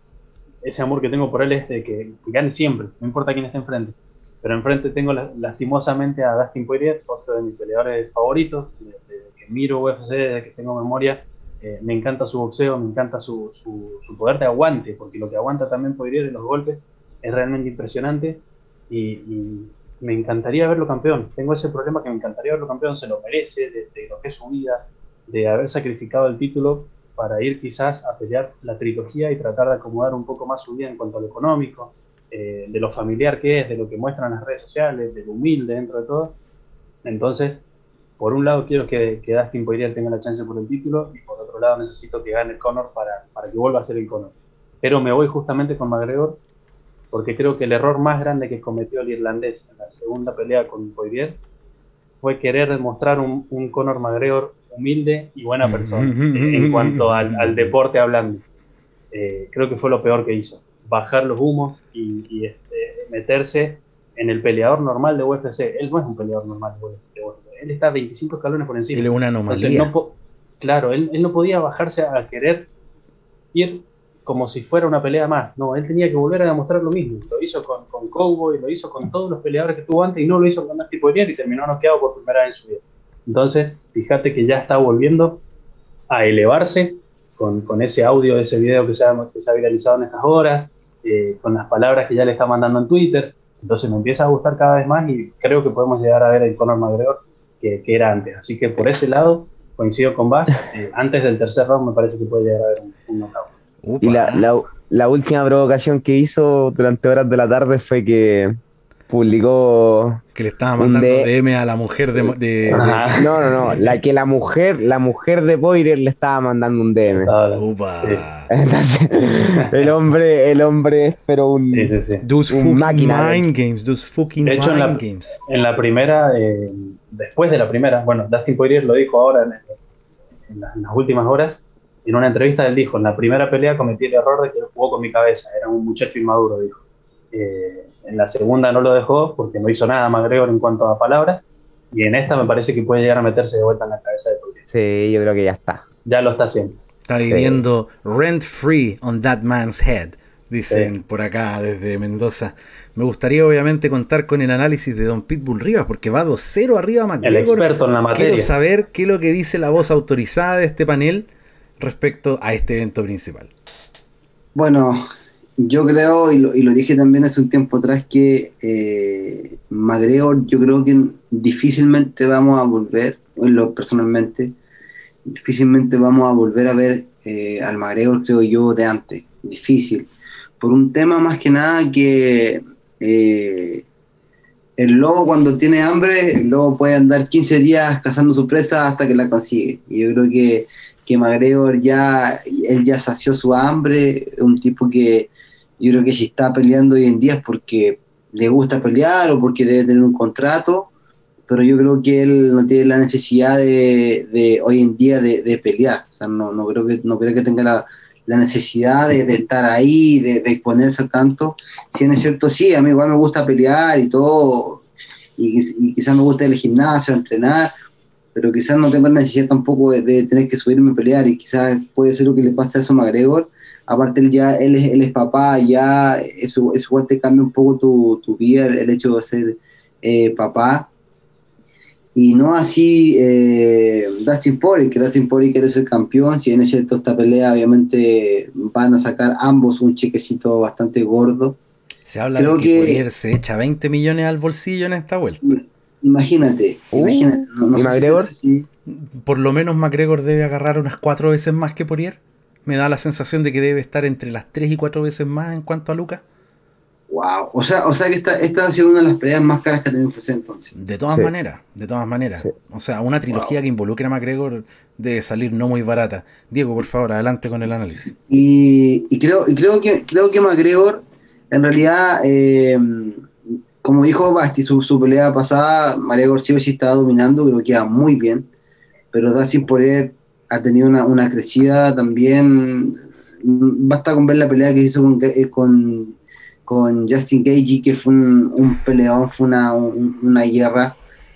B: ese amor que tengo por él es de que, que gane siempre, no importa quién esté enfrente. Pero enfrente tengo la, lastimosamente a Dustin Poirier, otro de mis peleadores favoritos, desde que miro U F C, desde que tengo memoria. Eh, me encanta su boxeo, me encanta su, su, su poder de aguante, porque lo que aguanta también Poirier en los golpes es realmente impresionante, y, y me encantaría verlo campeón. Tengo ese problema que me encantaría verlo campeón, se lo merece, de, de lo que es su vida, de haber sacrificado el título para ir quizás a pelear la trilogía y tratar de acomodar un poco más su vida en cuanto a lo económico, eh, de lo familiar que es, de lo que muestran las redes sociales, de lo humilde dentro de todo. Entonces, por un lado quiero que, que Dustin Poirier tenga la chance por el título, y por otro lado necesito que gane el Conor para, para que vuelva a ser el Conor. Pero me voy justamente con McGregor, porque creo que el error más grande que cometió el irlandés en la segunda pelea con Poirier fue querer demostrar un, un Conor McGregor humilde y buena persona, eh, en cuanto al, al deporte hablando. Eh, creo que fue lo peor que hizo, bajar los humos y, y este, meterse en el peleador normal de U F C. Él no es un peleador normal de U F C, él está veinticinco escalones por encima.
A: Él es una anomalía.
B: No claro, él, él no podía bajarse a querer ir como si fuera una pelea más. No, él tenía que volver a demostrar lo mismo. Lo hizo con, con Cowboy, lo hizo con todos los peleadores que tuvo antes, y no lo hizo con Dustin Poirier, y terminó noqueado por primera vez en su vida. Entonces, fíjate que ya está volviendo a elevarse con, con ese audio, ese video que se ha, que se ha viralizado en estas horas, eh, con las palabras que ya le está mandando en Twitter. Entonces me empieza a gustar cada vez más, y creo que podemos llegar a ver el Conor McGregor que, que era antes. Así que por ese lado coincido con Bas. Eh, antes del tercer round me parece que puede llegar a haber un, un knockout.
E: Y la, la, la última provocación que hizo durante horas de la tarde fue que publicó
A: Que le estaba
E: un
A: mandando
E: D-
A: D M a la mujer de... de- de-
B: Ajá.
E: No, no, no, la que la mujer, la mujer de Poirier le estaba mandando un D M.
B: Ahora,
A: Upa.
B: sí.
E: Entonces, el hombre, el hombre es pero un
B: Sí, sí, sí.
A: Those
E: Un
A: fucking
E: máquina,
A: mind games, those fucking
B: De hecho, en
A: mind
B: la-
A: games.
B: En la primera, eh, después de la primera, bueno, Dustin Poirier lo dijo ahora en, en las, en las últimas horas, en una entrevista él dijo, en la primera pelea cometí el error de que él jugó con mi cabeza, era un muchacho inmaduro, dijo. Eh, en la segunda no lo dejó porque no hizo nada McGregor en cuanto a palabras, y en esta me parece que puede llegar a meterse de vuelta en la cabeza de Poirier.
E: Sí, yo creo que ya está.
B: Ya lo está haciendo.
A: Está viviendo rent free on that man's head, dicen
B: Sí.
A: por acá desde Mendoza. Me gustaría obviamente contar con el análisis de Don Pitbull Rivas, porque va dos cero arriba
B: El
A: McGregor.
B: experto en la
A: Quiero
B: materia.
A: saber qué es lo que dice la voz autorizada de este panel respecto a este evento principal.
D: Bueno, yo creo, y lo, y lo dije también hace un tiempo atrás, que eh, McGregor, yo creo que difícilmente vamos a volver, en lo personalmente, difícilmente vamos a volver a ver eh, al McGregor, creo yo, de antes. Difícil. Por un tema más que nada que eh, el lobo cuando tiene hambre, el lobo puede andar quince días cazando su presa hasta que la consigue. Y yo creo que, que McGregor ya, él ya sació su hambre, es un tipo que yo creo que si está peleando hoy en día es porque le gusta pelear o porque debe tener un contrato, pero yo creo que él no tiene la necesidad de, de hoy en día de, de pelear. O sea, no, no creo que no creo que tenga la, la necesidad de, de estar ahí, de, de exponerse tanto. Si bien es cierto, sí, a mí igual me gusta pelear y todo, y, y quizás me gusta ir al gimnasio, entrenar, pero quizás no tengo la necesidad tampoco de, de tener que subirme a pelear, y quizás puede ser lo que le pasa a eso a McGregor. Aparte él ya él es, él es papá, ya eso, eso igual te cambia un poco tu, tu vida, el, el hecho de ser eh, papá. Y no así eh, Dustin Poirier, que Dustin Poirier quiere ser campeón. Si bien es cierto, esta pelea obviamente van a sacar ambos un chequecito bastante gordo.
A: Se habla
D: Creo
A: de que,
D: que-
A: Poirier se echa veinte millones al bolsillo en esta vuelta.
D: Imagínate,
E: Uh,
D: imagínate. No, no
E: ¿y
D: sé si
E: McGregor?
D: será así.
A: Por lo menos McGregor debe agarrar unas cuatro veces más que Poirier. Me da la sensación de que debe estar entre las tres y cuatro veces más en cuanto a lucas.
D: Wow, o sea, o sea que esta, esta ha sido una de las peleas más caras que ha tenido U F C entonces.
A: De todas
E: Sí.
A: maneras, de todas maneras.
E: Sí.
A: O sea, una trilogía que involucre a McGregor debe salir no muy barata. Diego, por favor, adelante con el análisis.
D: Y, y creo, y creo que creo que McGregor, en realidad, eh, como dijo Basti, su, su pelea pasada, McGregor sí o sí estaba dominando, creo que iba muy bien, pero Dustin Poirier ha tenido una, una crecida también. Basta con ver la pelea que hizo con, con, con Justin Gaethje, que fue un, un peleón, fue una, un- una guerra.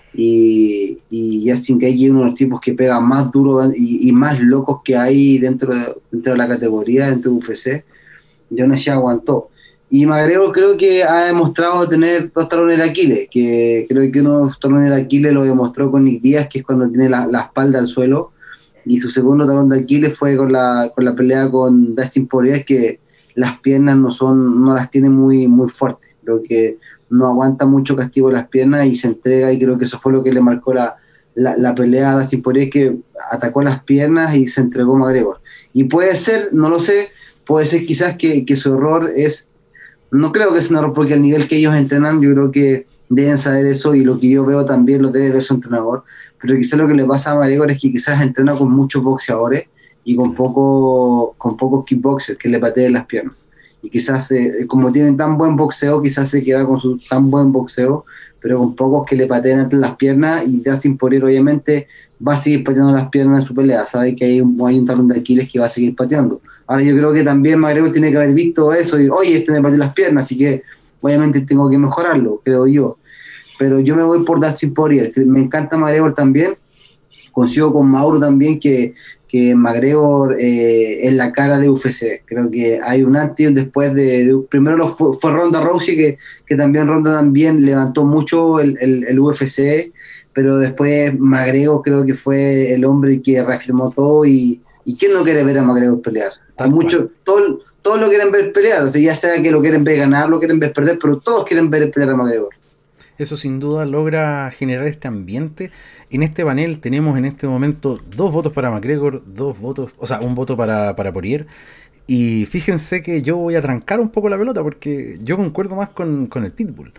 D: Y, y Justin Gaethje es uno de los tipos que pega más duro y, y más locos que hay dentro de, dentro de la categoría, dentro de U F C. Y aún así aguantó. Y McGregor creo que ha demostrado tener dos talones de Aquiles, que creo que uno de los talones de Aquiles lo demostró con Nick Díaz, que es cuando tiene la, la espalda al suelo, y su segundo talón de Aquiles fue con la, con la pelea con Dustin Poirier, que las piernas no son no las tiene muy, muy fuertes. Creo que no aguanta mucho castigo en las piernas y se entrega, y creo que eso fue lo que le marcó la, la, la pelea a Dustin Poirier, que atacó las piernas y se entregó a McGregor. Y puede ser, no lo sé, puede ser quizás que, que su error es, no creo que sea un error porque al nivel que ellos entrenan, yo creo que deben saber eso, y lo que yo veo también lo debe ver su entrenador, pero quizás lo que le pasa a McGregor es que quizás entrena con muchos boxeadores y con, poco, con pocos kickboxers que le pateen las piernas. Y quizás, eh, como tienen tan buen boxeo, quizás se queda con su tan buen boxeo, pero con pocos que le pateen entre las piernas, y Dustin Poirier obviamente va a seguir pateando las piernas en su pelea, sabe que hay un, hay un talón de Aquiles que va a seguir pateando. Ahora yo creo que también McGregor tiene que haber visto eso y, oye, este me pateó las piernas, así que obviamente tengo que mejorarlo, creo yo. Pero yo me voy por Dustin Poirier, que me encanta McGregor también, coincido con Mauro también que, que McGregor eh, es la cara de U F C. Creo que hay un antes y un después de, de primero lo fue, fue Ronda Rousey, que, que también Ronda también levantó mucho el, el, el U F C, pero después McGregor creo que fue el hombre que reafirmó todo, y, y ¿quién no quiere ver a McGregor pelear? Hay mucho, todo, todos lo quieren ver pelear, o sea, ya sea que lo quieren ver ganar, lo quieren ver perder, pero todos quieren ver pelear a McGregor.
A: Eso sin duda logra generar este ambiente. En este panel tenemos en este momento dos votos para McGregor, dos votos, o sea, un voto para, para Poirier. Y fíjense que yo voy a trancar un poco la pelota porque yo concuerdo más con, con el Pitbull.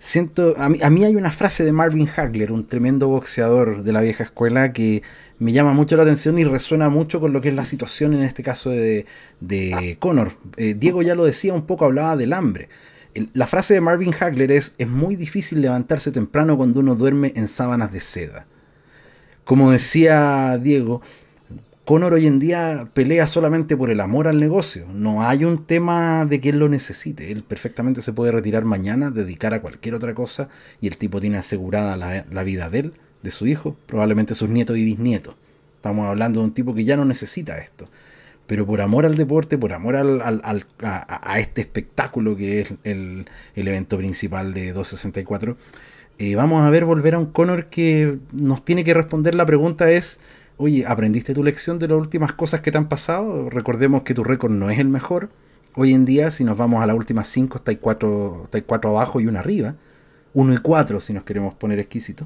A: siento, a mí, a mí hay una frase de Marvin Hagler, un tremendo boxeador de la vieja escuela, que me llama mucho la atención y resuena mucho con lo que es la situación en este caso de, de Conor. Eh, Diego ya lo decía un poco, hablaba del hambre. El, la frase de Marvin Hagler es: es muy difícil levantarse temprano cuando uno duerme en sábanas de seda. Como decía Diego, Conor hoy en día pelea solamente por el amor al negocio. No hay un tema de que él lo necesite. Él perfectamente se puede retirar mañana, dedicar a cualquier otra cosa, y el tipo tiene asegurada la, la vida de él, de su hijo, probablemente sus nietos y bisnietos. Estamos hablando de un tipo que ya no necesita esto. Pero por amor al deporte, por amor al, al, al, a, a este espectáculo que es el, el evento principal de doscientos sesenta y cuatro, eh, vamos a ver volver a un Conor que nos tiene que responder la pregunta es: oye, ¿aprendiste tu lección de las últimas cosas que te han pasado? Recordemos que tu récord no es el mejor. Hoy en día, si nos vamos a las últimas cinco, está cuatro, está cuatro abajo y una arriba. Uno y cuatro, si nos queremos poner exquisitos.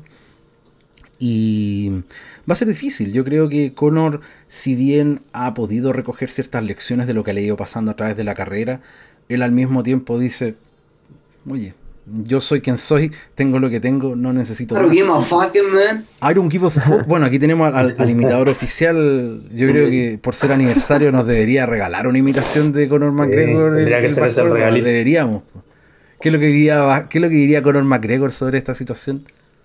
A: Y va a ser difícil. Yo creo que Conor, si bien ha podido recoger ciertas lecciones de lo que le ha ido pasando a través de la carrera, él al mismo tiempo dice: oye, yo soy quien soy, tengo lo que tengo, no necesito
D: I don't give a fucking, man.
A: I don't give a fuck. Bueno, aquí tenemos al, al imitador oficial. Yo creo que por ser aniversario nos debería regalar una imitación de Conor McGregor.
B: Sí, tendría que ser ese el regalito.
A: Deberíamos. ¿Qué es lo que diría, qué es lo que diría Conor McGregor sobre esta situación?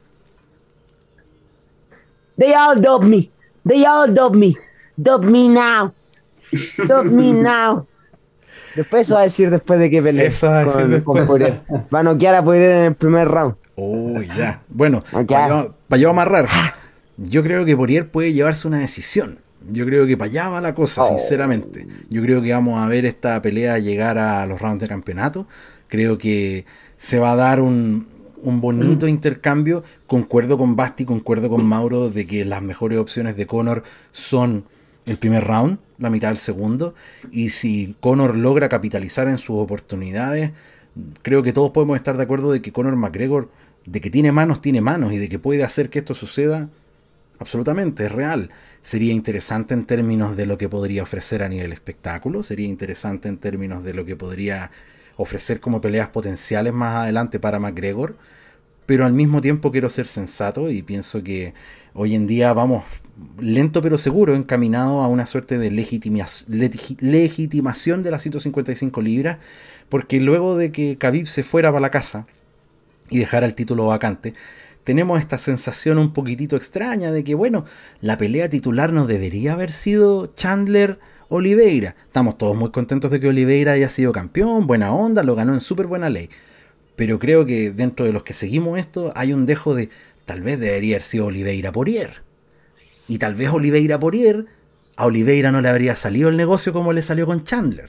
E: They all dub me. They all dub me. Dub me now. Dub me now. Después eso va a decir después de que pelee.
A: Eso va a decir después.
E: Poirier. Va a noquear a Poirier en el primer round.
A: Uy, oh, ya. Bueno,
E: Okay.
A: para yo, pa yo amarrar. Yo creo que Poirier puede llevarse una decisión. Yo creo que para allá va la cosa, oh. sinceramente. Yo creo que vamos a ver esta pelea llegar a los rounds de campeonato. Creo que se va a dar un, un bonito mm. intercambio. Concuerdo con Basti, concuerdo con Mauro de que las mejores opciones de Conor son el primer round, la mitad del segundo, y si Conor logra capitalizar en sus oportunidades, creo que todos podemos estar de acuerdo de que Conor McGregor, de que tiene manos, tiene manos, y de que puede hacer que esto suceda, absolutamente, es real. Sería interesante en términos de lo que podría ofrecer a nivel espectáculo, sería interesante en términos de lo que podría ofrecer como peleas potenciales más adelante para McGregor, pero al mismo tiempo quiero ser sensato y pienso que hoy en día vamos lento pero seguro encaminado a una suerte de legitima legitimación de las ciento cincuenta y cinco libras, porque luego de que Khabib se fuera para la casa y dejara el título vacante, tenemos esta sensación un poquitito extraña de que, bueno, la pelea titular no debería haber sido Chandler Oliveira. Estamos todos muy contentos de que Oliveira haya sido campeón, buena onda, lo ganó en súper buena ley. Pero creo que dentro de los que seguimos esto hay un dejo de tal vez debería haber sido Oliveira Poirier. Y tal vez Oliveira Poirier, a Oliveira no le habría salido el negocio como le salió con Chandler.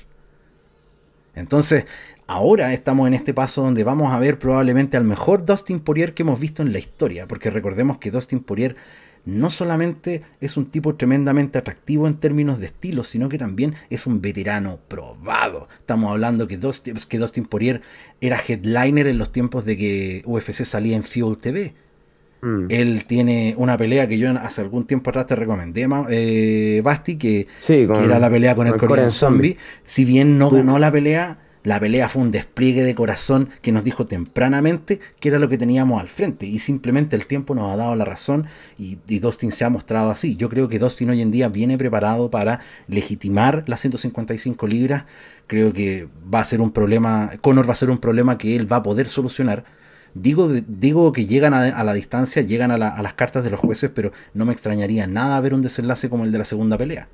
A: Entonces, ahora estamos en este paso donde vamos a ver probablemente al mejor Dustin Poirier que hemos visto en la historia. Porque recordemos que Dustin Poirier no solamente es un tipo tremendamente atractivo en términos de estilo, sino que también es un veterano probado. Estamos hablando que Dustin, que Dustin Poirier era headliner en los tiempos de que U F C salía en Fuel T V. Mm. Él tiene una pelea que yo hace algún tiempo atrás te recomendé, eh, Basti, que, sí, con, que era la pelea con, con el Korean Zombie. Zombie. Si bien no ganó la pelea, la pelea fue un despliegue de corazón que nos dijo tempranamente que era lo que teníamos al frente, y simplemente el tiempo nos ha dado la razón y, y Dustin se ha mostrado así. Yo creo que Dustin hoy en día viene preparado para legitimar las ciento cincuenta y cinco libras. Creo que va a ser un problema, Conor va a ser un problema que él va a poder solucionar. Digo, digo que llegan a, a la distancia, llegan a, la, a las cartas de los jueces, pero no me extrañaría nada ver un desenlace como el de la segunda pelea.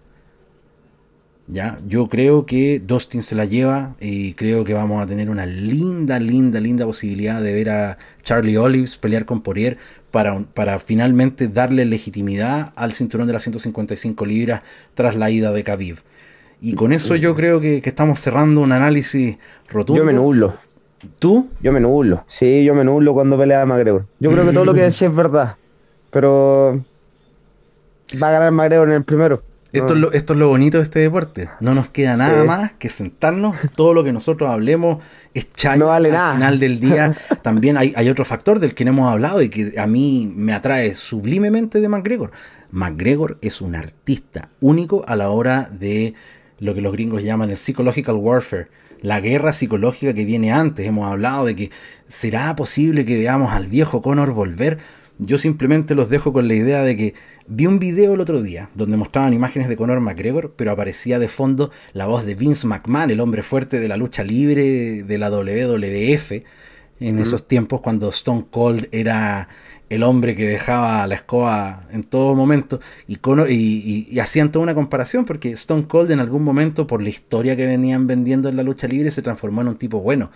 A: Ya, yo creo que Dustin se la lleva y creo que vamos a tener una linda, linda, linda posibilidad de ver a Charlie Olives pelear con Poirier para, para finalmente darle legitimidad al cinturón de las ciento cincuenta y cinco libras tras la ida de Khabib. Y con eso yo creo que, que estamos cerrando un análisis rotundo.
E: Yo me nublo.
A: ¿Tú?
E: Yo me nublo. Sí, yo me nublo cuando pelea McGregor. Yo creo que todo lo que decía es verdad, pero va a ganar McGregor en el primero.
A: Esto, es lo, esto es lo bonito de este deporte. No nos queda nada sí. más que sentarnos. Todo lo que nosotros hablemos es chayo.
E: No vale
A: al
E: nada.
A: final del día. También hay, hay otro factor del que no hemos hablado y que a mí me atrae sublimemente de McGregor. McGregor es un artista único a la hora de lo que los gringos llaman el psychological warfare. la guerra psicológica que viene antes. Hemos hablado de que ¿será posible que veamos al viejo Conor volver? Yo simplemente los dejo con la idea de que vi un video el otro día donde mostraban imágenes de Conor McGregor, pero aparecía de fondo la voz de Vince McMahon, el hombre fuerte de la lucha libre de la doble u doble u F, en mm. esos tiempos cuando Stone Cold era el hombre que dejaba la escoba en todo momento, y, Conor, y, y, y hacían toda una comparación, porque Stone Cold en algún momento, por la historia que venían vendiendo en la lucha libre, se transformó en un tipo bueno.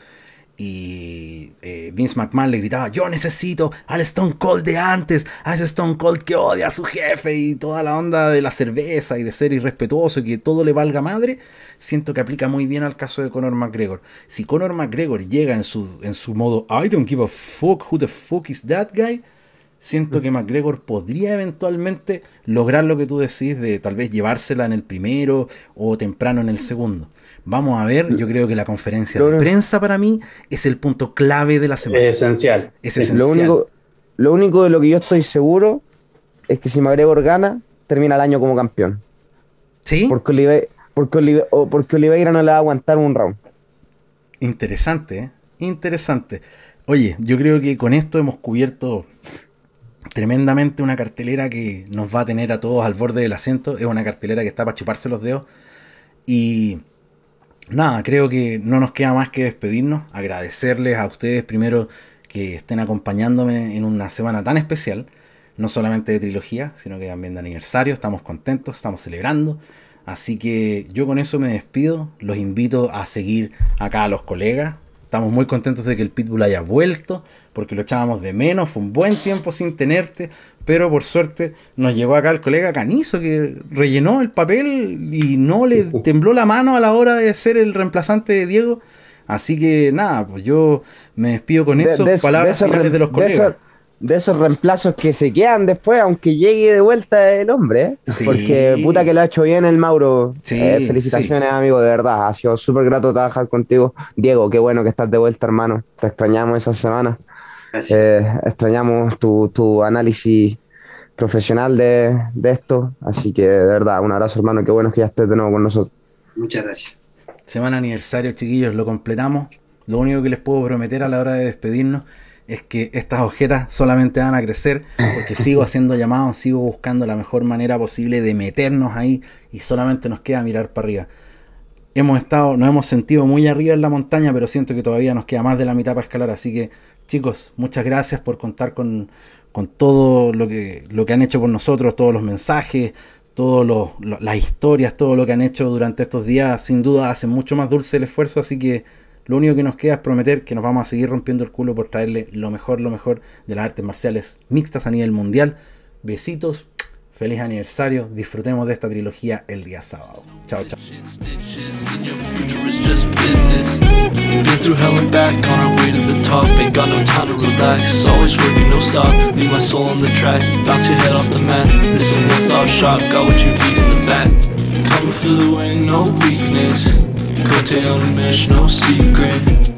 A: Y eh, Vince McMahon le gritaba: yo necesito al Stone Cold de antes, a ese Stone Cold que odia a su jefe, y toda la onda de la cerveza y de ser irrespetuoso y que todo le valga madre. Siento que aplica muy bien al caso de Conor McGregor. Si Conor McGregor llega en su, en su modo I don't give a fuck who the fuck is that guy, siento que McGregor podría eventualmente lograr lo que tú decís, de tal vez llevársela en el primero o temprano en el segundo. Vamos a ver, yo creo que la conferencia de prensa para mí es el punto clave de la semana.
B: Es esencial.
A: Es esencial.
E: Lo único, lo único de lo que yo estoy seguro es que si McGregor gana, termina el año como campeón.
A: ¿Sí?
E: Porque, Olive, porque, Olive, porque Oliveira no le va a aguantar un round.
A: Interesante, ¿eh? Interesante. Oye, yo creo que con esto hemos cubierto tremendamente una cartelera que nos va a tener a todos al borde del asiento. Es una cartelera que está para chuparse los dedos. Y nada, creo que no nos queda más que despedirnos, agradecerles a ustedes primero que estén acompañándome en una semana tan especial, no solamente de trilogía, sino que también de aniversario. Estamos contentos, estamos celebrando, así que yo con eso me despido. Los invito a seguir acá a los colegas. Estamos muy contentos de que el Pitbull haya vuelto, porque lo echábamos de menos, fue un buen tiempo sin tenerte, pero por suerte nos llegó acá el colega Canizo, que rellenó el papel y no le tembló la mano a la hora de ser el reemplazante de Diego. Así que nada, pues yo me despido con eso, de, de, palabras de finales de los colegas. De esos,
E: de esos reemplazos que se quedan después, aunque llegue de vuelta el hombre, ¿eh?
A: Sí.
E: Porque puta que lo ha hecho bien el Mauro.
A: Sí,
E: eh, felicitaciones,
A: sí.
E: amigo, de verdad. Ha sido súper grato trabajar contigo. Diego, qué bueno que estás de vuelta, hermano. Te extrañamos esa semana. Eh, extrañamos tu, tu análisis profesional de, de esto. Así que, de verdad, un abrazo, hermano. Qué bueno que ya estés de nuevo con nosotros.
D: Muchas gracias.
A: Semana aniversario, chiquillos, lo completamos. Lo único que les puedo prometer a la hora de despedirnos es que estas ojeras solamente van a crecer, porque sigo haciendo llamados, sigo buscando la mejor manera posible de meternos ahí, y solamente nos queda mirar para arriba. Hemos estado, nos hemos sentido muy arriba en la montaña, pero siento que todavía nos queda más de la mitad para escalar. Así que, chicos, muchas gracias por contar con, con todo lo que, lo que han hecho por nosotros, todos los mensajes, todas lo, las historias, todo lo que han hecho durante estos días. Sin duda hacen mucho más dulce el esfuerzo, así que lo único que nos queda es prometer que nos vamos a seguir rompiendo el culo por traerle lo mejor, lo mejor de las artes marciales mixtas a nivel mundial. Besitos, feliz aniversario, disfrutemos de esta trilogía el día sábado. Chao, chao.
C: Been through hell and back on our way to the top. Ain't got no time to relax. Always working, no stop. Leave my soul on the track. Bounce your head off the mat. This is one stop shop. Got what you need in the back. Coming for the win, no weakness. Coattail on a mission, no secret.